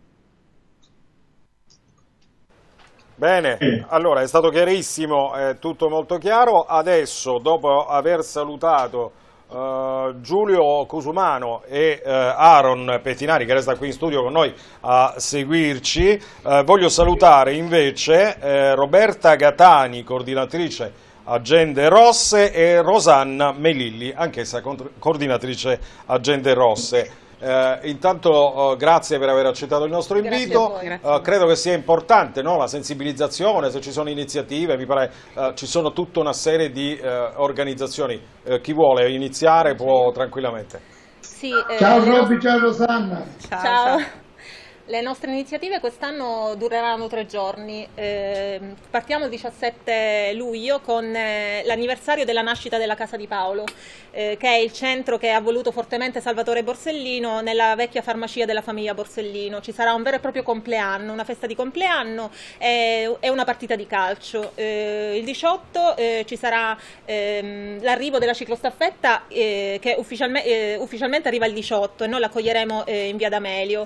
Bene, allora è stato chiarissimo, è tutto molto chiaro. Adesso, dopo aver salutato Giulio Cusumano e Aaron Pettinari, che resta qui in studio con noi a seguirci, voglio salutare invece Roberta Gatani, coordinatrice Agende Rosse, e Rosanna Melilli, anch'essa coordinatrice Agende Rosse. Intanto grazie per aver accettato il nostro invito. Credo che sia importante, no? La sensibilizzazione, se ci sono iniziative, mi pare ci sono tutta una serie di organizzazioni. Chi vuole iniziare può tranquillamente. Sì, ciao Robby, ciao Rosanna. Ciao. Le nostre iniziative quest'anno dureranno 3 giorni. Partiamo il 17 luglio con l'anniversario della nascita della Casa di Paolo, che è il centro che ha voluto fortemente Salvatore Borsellino nella vecchia farmacia della famiglia Borsellino. Ci sarà un vero e proprio compleanno, una festa di compleanno e una partita di calcio. Il 18 ci sarà l'arrivo della ciclostaffetta che ufficialmente arriva il 18 e noi l'accoglieremo in via D'Amelio.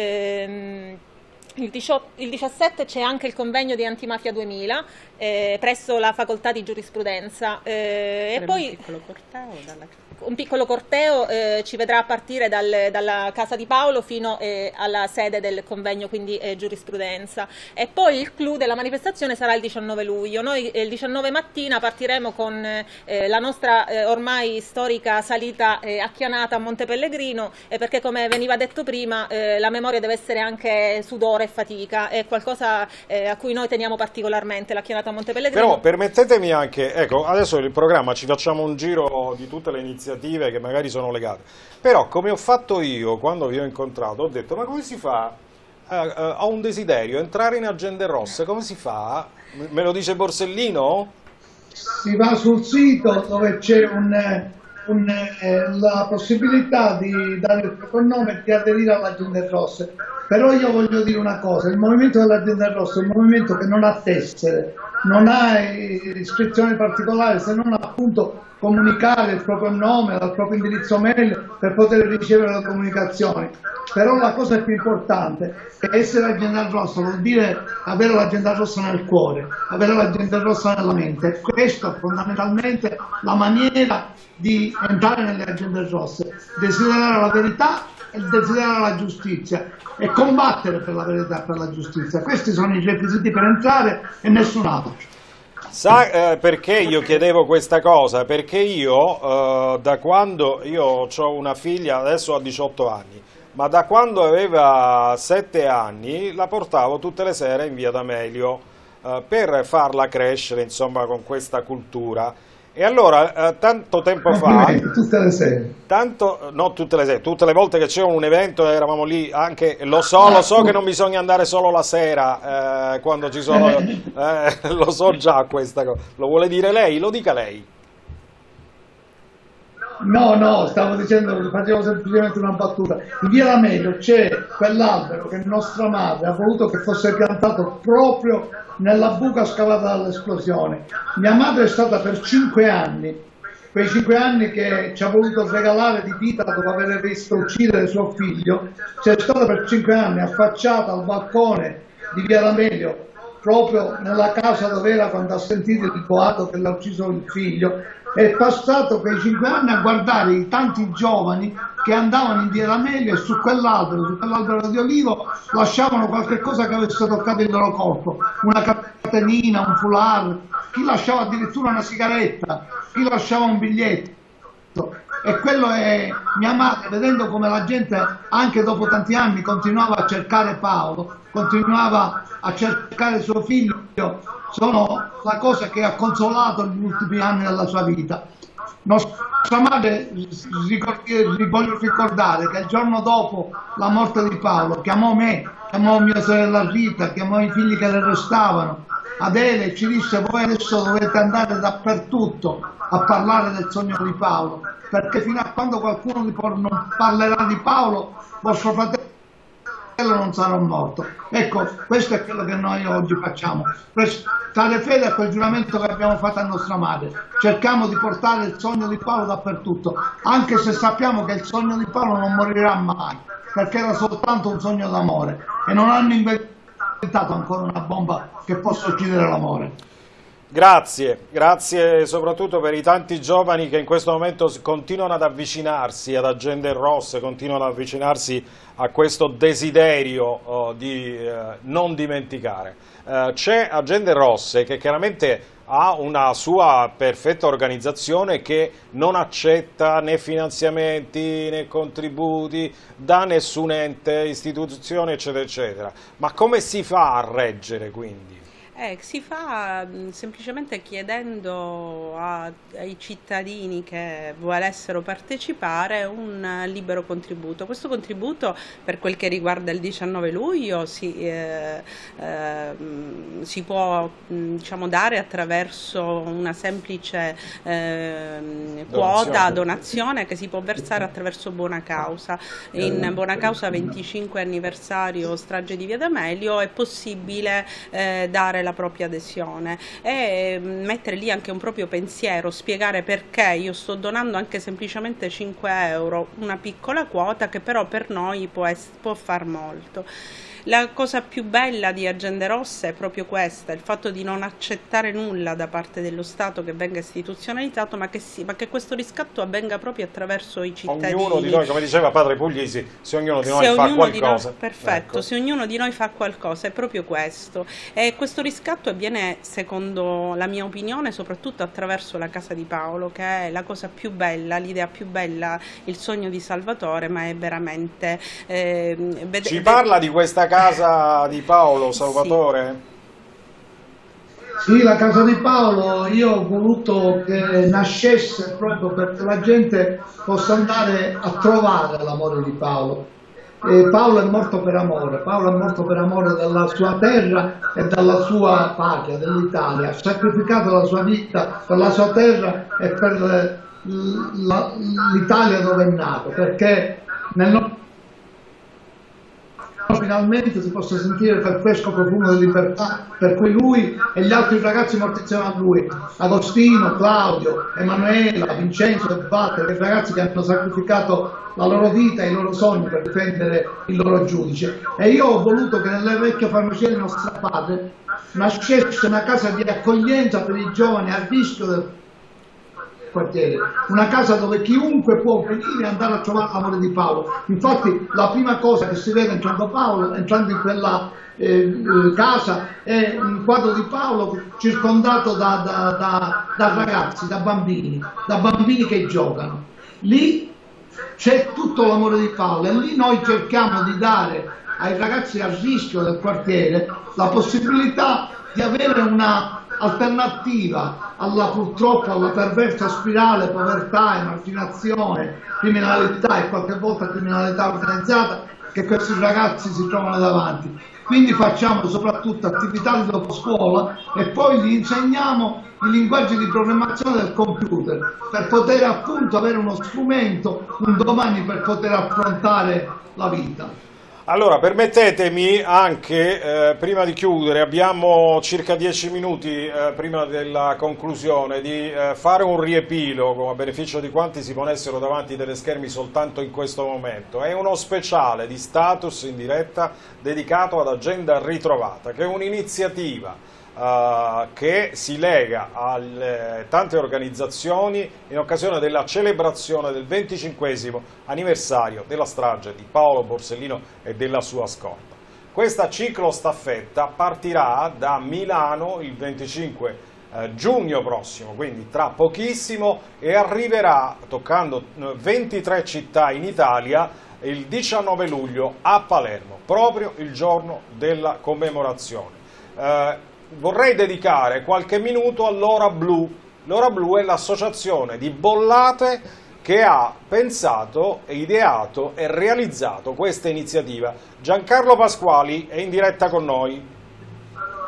Il 17 c'è anche il convegno di Antimafia 2000 presso la facoltà di giurisprudenza e poi un piccolo corteo ci vedrà partire dalla Casa di Paolo fino alla sede del convegno, quindi giurisprudenza, e poi il clou della manifestazione sarà il 19 luglio. Noi il 19 mattina partiremo con la nostra ormai storica salita a Chianata a Monte Pellegrino, perché come veniva detto prima la memoria deve essere anche sudore e fatica, è qualcosa a cui noi teniamo particolarmente, la Chianata a Monte Pellegrino. Però permettetemi anche, ecco, adesso il programma ci facciamo un giro di tutte le iniziative che magari sono legate, però come ho fatto io quando vi ho incontrato, ho detto ma come si fa, ho un desiderio, entrare in Agende Rosse, come si fa? Me lo dice Borsellino? Si va sul sito dove c'è la possibilità di dare il proprio nome e di aderire all'Agende Rosse. Però io voglio dire una cosa, il movimento dell'Agende Rosse è un movimento che non ha tessere, non ha iscrizioni particolari, se non appunto comunicare il proprio nome, il proprio indirizzo mail per poter ricevere le comunicazioni. Però la cosa più importante è essere Agenda Rossa, vuol dire avere l'Agenda Rossa nel cuore, avere l'Agenda Rossa nella mente. Questo è fondamentalmente la maniera di entrare nelle Agende Rosse, desiderare la verità e desiderare la giustizia e combattere per la verità e per la giustizia. Questi sono i requisiti per entrare e nessun altro. Sa perché io chiedevo questa cosa? Perché io, da quando io ho una figlia, adesso ha 18 anni, ma da quando aveva 7 anni la portavo tutte le sere in via D'Amelio per farla crescere, insomma, con questa cultura. E allora, tanto tempo fa, tutte le sere, no tutte le sere, tutte le volte che c'era un evento eravamo lì, anche, lo so che non bisogna andare solo la sera, quando ci sono, lo so già questa cosa, lo vuole dire lei? Lo dica lei. No, stavo dicendo, facevo semplicemente una battuta. In via D'Amelio c'è quell'albero che nostra madre ha voluto che fosse piantato proprio nella buca scavata dall'esplosione. Mia madre è stata per 5 anni, quei 5 anni che ci ha voluto regalare di vita dopo aver visto uccidere suo figlio, c'è stata per 5 anni affacciata al balcone di via D'Amelio, proprio nella casa dove era quando ha sentito il boato che l'ha ucciso il figlio. È passato quei 5 anni a guardare i tanti giovani che andavano in via D'Amelio e su quell'albero di olivo lasciavano qualche cosa che avesse toccato il loro corpo, una catenina, un foulard, chi lasciava addirittura una sigaretta, chi lasciava un biglietto. E quello è mia madre, vedendo come la gente anche dopo tanti anni continuava a cercare Paolo, continuava a cercare suo figlio, sono la cosa che ha consolato gli ultimi anni della sua vita. Nostra madre, voglio ricordare che il giorno dopo la morte di Paolo chiamò me, chiamò mia sorella Rita, chiamò i figli che le restavano, Adele, e ci disse: voi adesso dovete andare dappertutto a parlare del sogno di Paolo, perché fino a quando qualcuno non parlerà di Paolo, vostro fratello non sarò morto. Ecco, questo è quello che noi oggi facciamo, stare fede a quel giuramento che abbiamo fatto a nostra madre. Cerchiamo di portare il sogno di Paolo dappertutto, anche se sappiamo che il sogno di Paolo non morirà mai, perché era soltanto un sogno d'amore e non hanno inventato ancora una bomba che possa uccidere l'amore. Grazie soprattutto per i tanti giovani che in questo momento continuano ad avvicinarsi ad Agende Rosse, continuano ad avvicinarsi a questo desiderio di non dimenticare. C'è Agende Rosse che chiaramente ha una sua perfetta organizzazione che non accetta né finanziamenti né contributi da nessun ente, istituzione eccetera eccetera. Ma come si fa a reggere quindi? Si fa semplicemente chiedendo ai cittadini che volessero partecipare un libero contributo. Questo contributo, per quel che riguarda il 19 luglio, si può dare attraverso una semplice quota, donazione che si può versare attraverso Buona Causa. In Buona Causa 25 anniversario strage di Via D'Amelio è possibile dare la propria adesione e mettere lì anche un proprio pensiero, spiegare perché io sto donando anche semplicemente 5 euro, una piccola quota che però per noi può far molto. La cosa più bella di Agende Rosse è proprio questa, il fatto di non accettare nulla da parte dello Stato che venga istituzionalizzato, ma che questo riscatto avvenga proprio attraverso i cittadini. Ognuno di noi, come diceva padre Puglisi, se ognuno di noi fa qualcosa. Perfetto, ecco. Se ognuno di noi fa qualcosa, è proprio questo. E questo riscatto avviene, secondo la mia opinione, soprattutto attraverso la Casa di Paolo, che è la cosa più bella, l'idea più bella, il sogno di Salvatore, ma è veramente... Ci parla di questa Casa di Paolo, Salvatore? Sì, la Casa di Paolo io ho voluto che nascesse proprio perché la gente possa andare a trovare l'amore di Paolo. E Paolo è morto per amore della sua terra e della sua patria, dell'Italia. Ha sacrificato la sua vita per la sua terra e per l'Italia dove è nato, perché finalmente si possa sentire quel fresco profumo di libertà per cui lui e gli altri ragazzi morti insieme a lui, Agostino, Claudio, Emanuela, Vincenzo e Walter, che ragazzi che hanno sacrificato la loro vita e i loro sogni per difendere il loro giudice. E io ho voluto che nelle vecchie farmacie di nostro padre nascesse una casa di accoglienza per i giovani a rischio del quartiere, una casa dove chiunque può venire e andare a trovare l'amore di Paolo. Infatti la prima cosa che si vede entrando in quella casa è un quadro di Paolo circondato da ragazzi, da bambini che giocano. Lì c'è tutto l'amore di Paolo e lì noi cerchiamo di dare ai ragazzi a rischio del quartiere la possibilità di avere una alternativa purtroppo alla perversa spirale povertà, emarginazione, criminalità e qualche volta criminalità organizzata che questi ragazzi si trovano davanti. Quindi facciamo soprattutto attività di dopo scuola e poi gli insegniamo i linguaggi di programmazione del computer per poter appunto avere uno strumento un domani per poter affrontare la vita. Allora, permettetemi anche, prima di chiudere, abbiamo circa 10 minuti prima della conclusione, di fare un riepilogo a beneficio di quanti si ponessero davanti delle schermi soltanto in questo momento. È uno speciale di Status in diretta dedicato ad Agenda Ritrovata, che è un'iniziativa che si lega alle tante organizzazioni in occasione della celebrazione del 25° anniversario della strage di Paolo Borsellino e della sua scorta. Questa ciclostaffetta partirà da Milano il 25 giugno prossimo, quindi tra pochissimo, e arriverà, toccando 23 città in Italia, il 19 luglio a Palermo, proprio il giorno della commemorazione. Vorrei dedicare qualche minuto all'Ora Blu. L'Ora Blu è l'associazione di Bollate che ha pensato, ideato e realizzato questa iniziativa. Giancarlo Pasquali è in diretta con noi.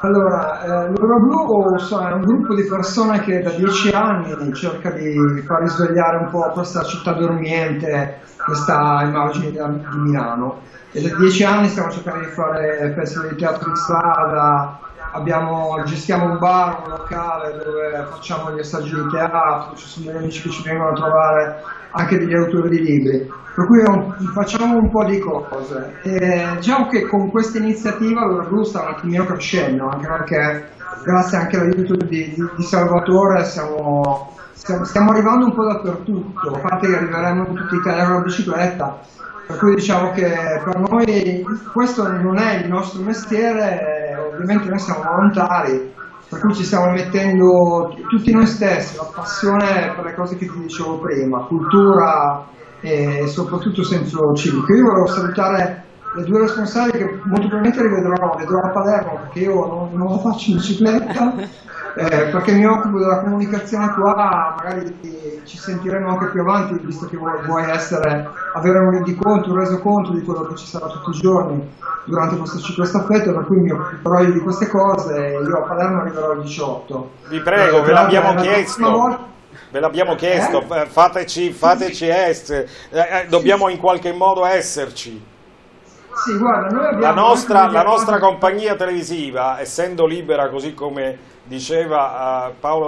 Allora, l'Ora Blu è un gruppo di persone che da 10 anni cerca di far risvegliare un po' questa città dormiente che sta ai margini di Milano. E da 10 anni stiamo cercando di fare festival di teatro in strada, gestiamo un bar, un locale dove facciamo gli assaggi di teatro, ci sono degli amici che ci vengono a trovare, anche degli autori di libri, per cui facciamo un po' di cose. E diciamo che con questa iniziativa l'Ora Blu sta un attimino crescendo, anche perché grazie anche all'aiuto di Salvatore stiamo arrivando un po' dappertutto, a parte che arriveremo in tutta Italia con la bicicletta, per cui diciamo che per noi questo non è il nostro mestiere, ovviamente noi siamo volontari, per cui ci stiamo mettendo tutti noi stessi, la passione per le cose che ti dicevo prima, cultura e soprattutto senso civico. Io volevo salutare le due responsabili che molto probabilmente vedrò a Palermo, perché io non la faccio in bicicletta, perché mi occupo della comunicazione qua, magari ci sentiremo anche più avanti, visto che vuoi avere un rendiconto, un resoconto di quello che ci sarà tutti i giorni durante questo ciclo staffetta, per cui mi occuperò di queste cose e io a Palermo arriverò il 18. Vi prego, ve l'abbiamo chiesto. Ve l'abbiamo chiesto, fateci essere, dobbiamo in qualche modo esserci. Sì, guarda, noi abbiamo la nostra compagnia televisiva, essendo libera, così come diceva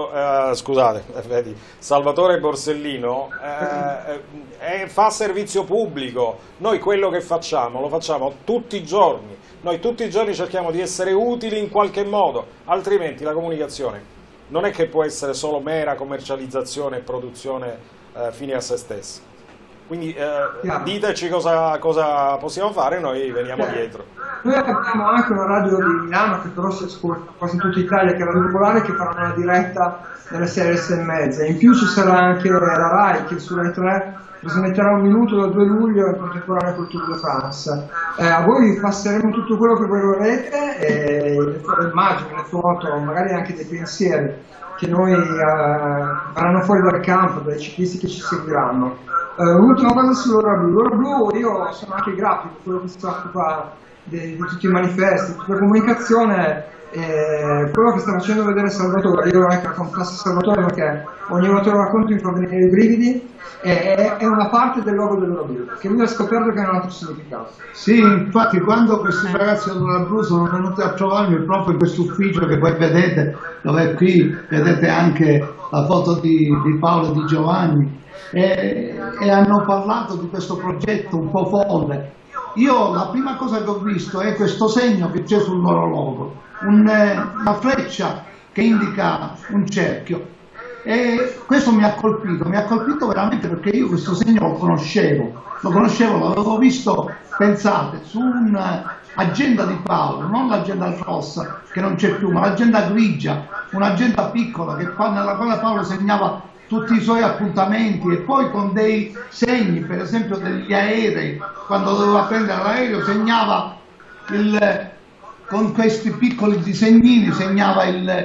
Salvatore Borsellino, fa servizio pubblico. Noi quello che facciamo lo facciamo tutti i giorni. Noi tutti i giorni cerchiamo di essere utili in qualche modo, altrimenti la comunicazione non è che può essere solo mera commercializzazione e produzione fine a se stessa. Quindi diteci cosa possiamo fare e noi veniamo dietro. Noi abbiamo anche una radio di Milano che però si ascolta quasi in tutta Italia, che è la Radio Popolare, che farà una diretta nelle 6:30. In più ci sarà anche la Rai che su Rai 3 trasmetterà un minuto dal 2 luglio in contemporanea col Tour de France. A voi vi passeremo tutto quello che voi vorrete, le immagini, le foto, magari anche dei pensieri che noi verranno fuori dal campo, dai ciclisti che ci seguiranno. Un'ultima cosa sull'Ora Blu. L'Ora Blu, io sono anche grafico, quello che si occupa di tutti i manifesti, di tutta la comunicazione, quello che sta facendo vedere Salvatore, io non è che raccontassi Salvatore perché ogni volta lo racconto mi fa venire i brividi, è una parte del logo dell'Ora Blu, che lui ha scoperto che ha un altro significato. Sì, infatti quando questi ragazzi dell'Ora Blu sono venuti a trovarmi proprio in questo ufficio che voi vedete, dove qui vedete anche la foto di Paolo e di Giovanni, e hanno parlato di questo progetto un po' folle. Io la prima cosa che ho visto è questo segno che c'è sul loro logo, una freccia che indica un cerchio, e questo mi ha colpito veramente, perché io questo segno lo conoscevo, l'avevo visto, pensate, su un'agenda di Paolo, non l'agenda rossa che non c'è più, ma l'agenda grigia, un'agenda piccola nella quale Paolo segnava tutti i suoi appuntamenti, e poi con dei segni, per esempio degli aerei, quando doveva prendere l'aereo segnava con questi piccoli disegnini, segnava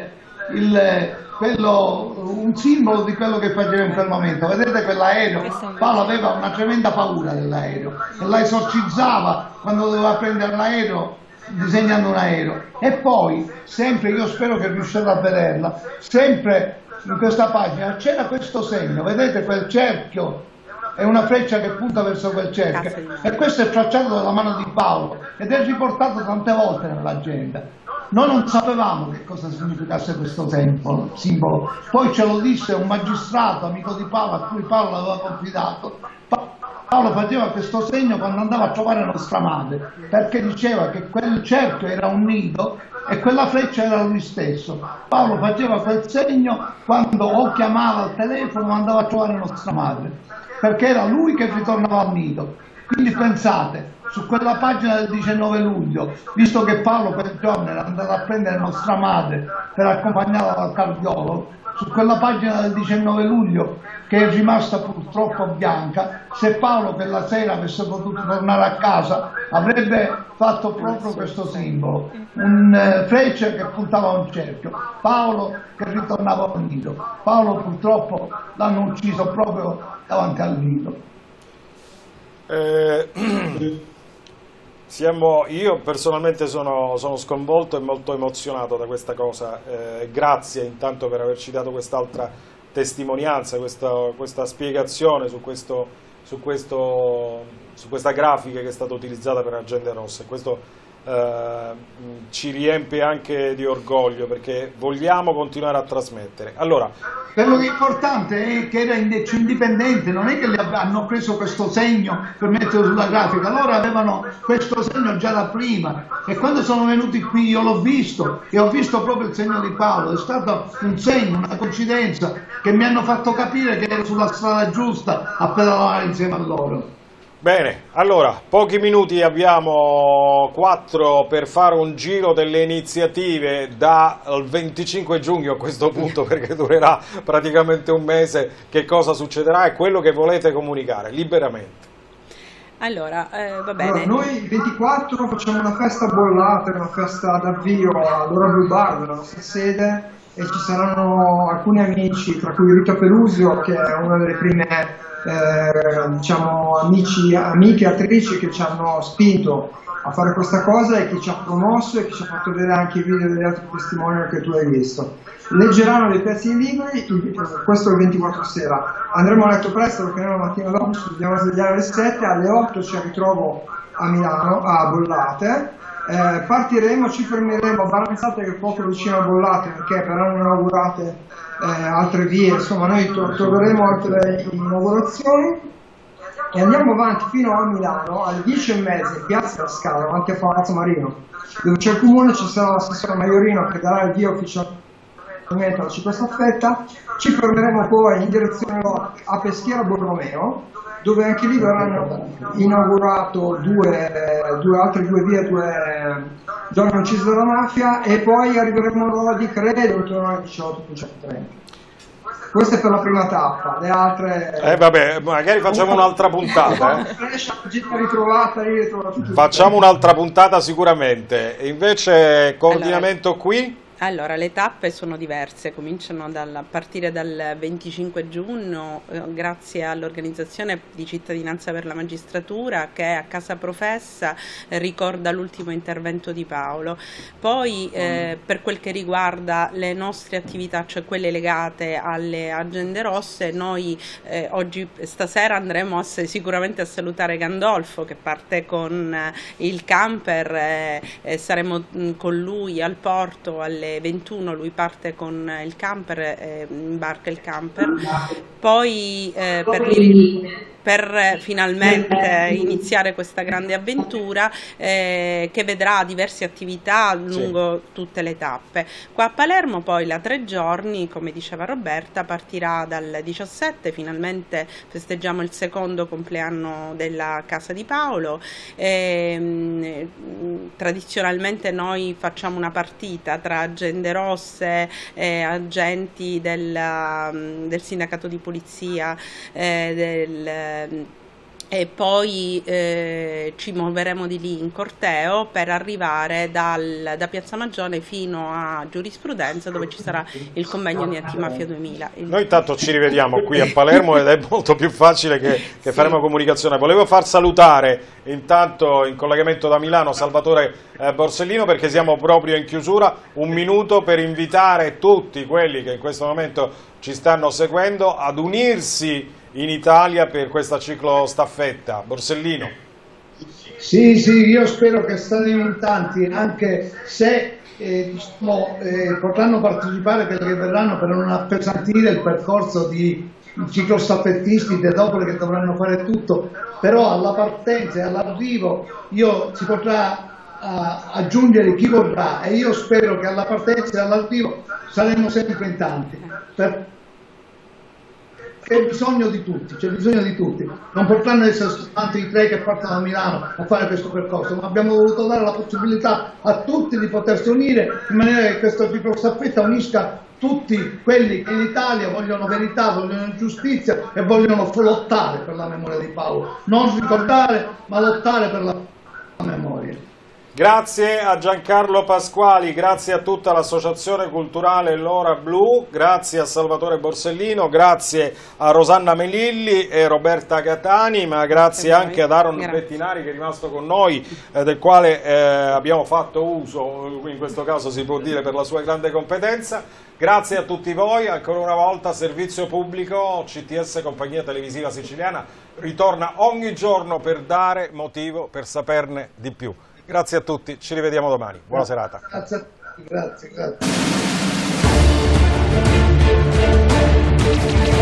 un simbolo di quello che faceva in quel momento. Vedete quell'aereo? Paolo aveva una tremenda paura dell'aereo e la esorcizzava quando doveva prendere l'aereo disegnando un aereo. E poi, sempre, io spero che riusciate a vederla, sempre in questa pagina c'era questo segno, vedete quel cerchio, è una freccia che punta verso quel cerchio, e questo è tracciato dalla mano di Paolo ed è riportato tante volte nell'agenda. Noi non sapevamo che cosa significasse questo simbolo, poi ce lo disse un magistrato amico di Paolo, a cui Paolo aveva confidato. Paolo faceva questo segno quando andava a trovare nostra madre, perché diceva che quel cerchio era un nido e quella freccia era lui stesso. Paolo faceva quel segno quando o chiamava al telefono o andava a trovare nostra madre, perché era lui che ritornava al nido. Quindi pensate, su quella pagina del 19 luglio, visto che Paolo quel giorno era andato a prendere nostra madre per accompagnarla dal cardiologo, su quella pagina del 19 luglio, che è rimasta purtroppo bianca, se Paolo quella sera avesse potuto tornare a casa avrebbe fatto proprio questo simbolo, un freccia che puntava a un cerchio, Paolo che ritornava al nido. Paolo purtroppo l'hanno ucciso proprio davanti al nido. Io personalmente sono sconvolto e molto emozionato da questa cosa, grazie intanto per averci dato quest'altra testimonianza, questa spiegazione su questa grafica che è stata utilizzata per Agenda Rossa. Questo ci riempie anche di orgoglio, perché vogliamo continuare a trasmettere. Allora, quello che è importante è che era indipendente, non è che hanno preso questo segno per metterlo sulla grafica, loro avevano questo segno già da prima, e quando sono venuti qui io l'ho visto e ho visto proprio il segno di Paolo. È stato un segno, una coincidenza, che mi hanno fatto capire che ero sulla strada giusta a pedalare insieme a loro. Bene, allora, pochi minuti, abbiamo 4 per fare un giro delle iniziative dal 25 giugno a questo punto, perché durerà praticamente un mese. Che cosa succederà e quello che volete comunicare liberamente? Allora, va bene. Allora, noi il 24 facciamo una festa bollata, una festa d'avvio all'Ora Blue Bar, nella nostra sede, e ci saranno alcuni amici, tra cui Rita Pelusio, che è una delle prime amiche attrici che ci hanno spinto a fare questa cosa, e che ci ha promosso e che ci ha fatto vedere anche i video degli altri testimonial che tu hai visto. Leggeranno dei pezzi di libri, questo è il 24 sera. Andremo a letto presto, perché noi la mattina dopo ci dobbiamo svegliare alle 7, alle 8 ci ritrovo a Milano, a Bollate. Partiremo, ci fermeremo a Baranzate, che è poco vicino a Bollate, perché verranno inaugurate altre vie, insomma noi troveremo altre inaugurazioni, e andiamo avanti fino a Milano alle 10:30 in piazza della Scala, davanti a Palazzo Marino, dove c'è il comune, ci sarà l'assessore Maiorino che darà il via ufficialmente alla ciclostaffetta. Ci fermeremo poi in direzione a Peschiera Borromeo, dove anche lì verranno inaugurato altre due vie, 2 giorni uccisi dalla mafia, e poi arriveremo all'ora di credo intorno alle 18:30. Questa è per la prima tappa, le altre... vabbè, magari facciamo un'altra puntata. Facciamo un'altra puntata sicuramente. E invece coordinamento qui? Allora, le tappe sono diverse, cominciano a partire dal 25 giugno, grazie all'organizzazione di Cittadinanza per la Magistratura, che a Casa Professa ricorda l'ultimo intervento di Paolo. Poi per quel che riguarda le nostre attività, cioè quelle legate alle Agende Rosse, noi stasera andremo sicuramente a salutare Gandolfo, che parte con il camper, saremo con lui al porto alle 21, lui parte con il camper, imbarca il camper, poi per finalmente iniziare questa grande avventura che vedrà diverse attività lungo tutte le tappe. Qua a Palermo poi la 3 giorni, come diceva Roberta, partirà dal 17, finalmente festeggiamo il secondo compleanno della Casa di Paolo. Tradizionalmente noi facciamo una partita tra Agende Rosse, agenti del sindacato di polizia, e poi ci muoveremo di lì in corteo per arrivare da Piazza Magione fino a Giurisprudenza, dove ci sarà il convegno di Antimafia 2000. Noi intanto ci rivediamo qui a Palermo ed è molto più facile che faremo comunicazione. Volevo far salutare intanto in collegamento da Milano Salvatore Borsellino, perché siamo proprio in chiusura. Un minuto per invitare tutti quelli che in questo momento ci stanno seguendo ad unirsi in Italia per questa ciclostaffetta. Borsellino. Sì, io spero che saremo in tanti, anche se potranno partecipare quelli che verranno, per non appesantire il percorso di ciclostaffettisti dopo che dovranno fare tutto, però alla partenza e all'arrivo si potrà aggiungere chi vorrà, e io spero che alla partenza e all'arrivo saremo sempre in tanti. C'è bisogno di tutti, non potranno essere soltanto i 3 che partono da Milano a fare questo percorso, ma abbiamo voluto dare la possibilità a tutti di potersi unire, in maniera che questa ciclostaffetta unisca tutti quelli che in Italia vogliono verità, vogliono giustizia e vogliono lottare per la memoria di Paolo, non ricordare ma lottare per la memoria. Grazie a Giancarlo Pasquali, grazie a tutta l'associazione culturale L'Ora Blu, grazie a Salvatore Borsellino, grazie a Rosanna Melilli e Roberta Catani, ma grazie anche ad Aaron Bettinari che è rimasto con noi, del quale abbiamo fatto uso, in questo caso si può dire per la sua grande competenza. Grazie a tutti voi, ancora una volta servizio pubblico, CTS Compagnia Televisiva Siciliana ritorna ogni giorno per dare motivo per saperne di più. Grazie a tutti, ci rivediamo domani. Buona serata. Grazie.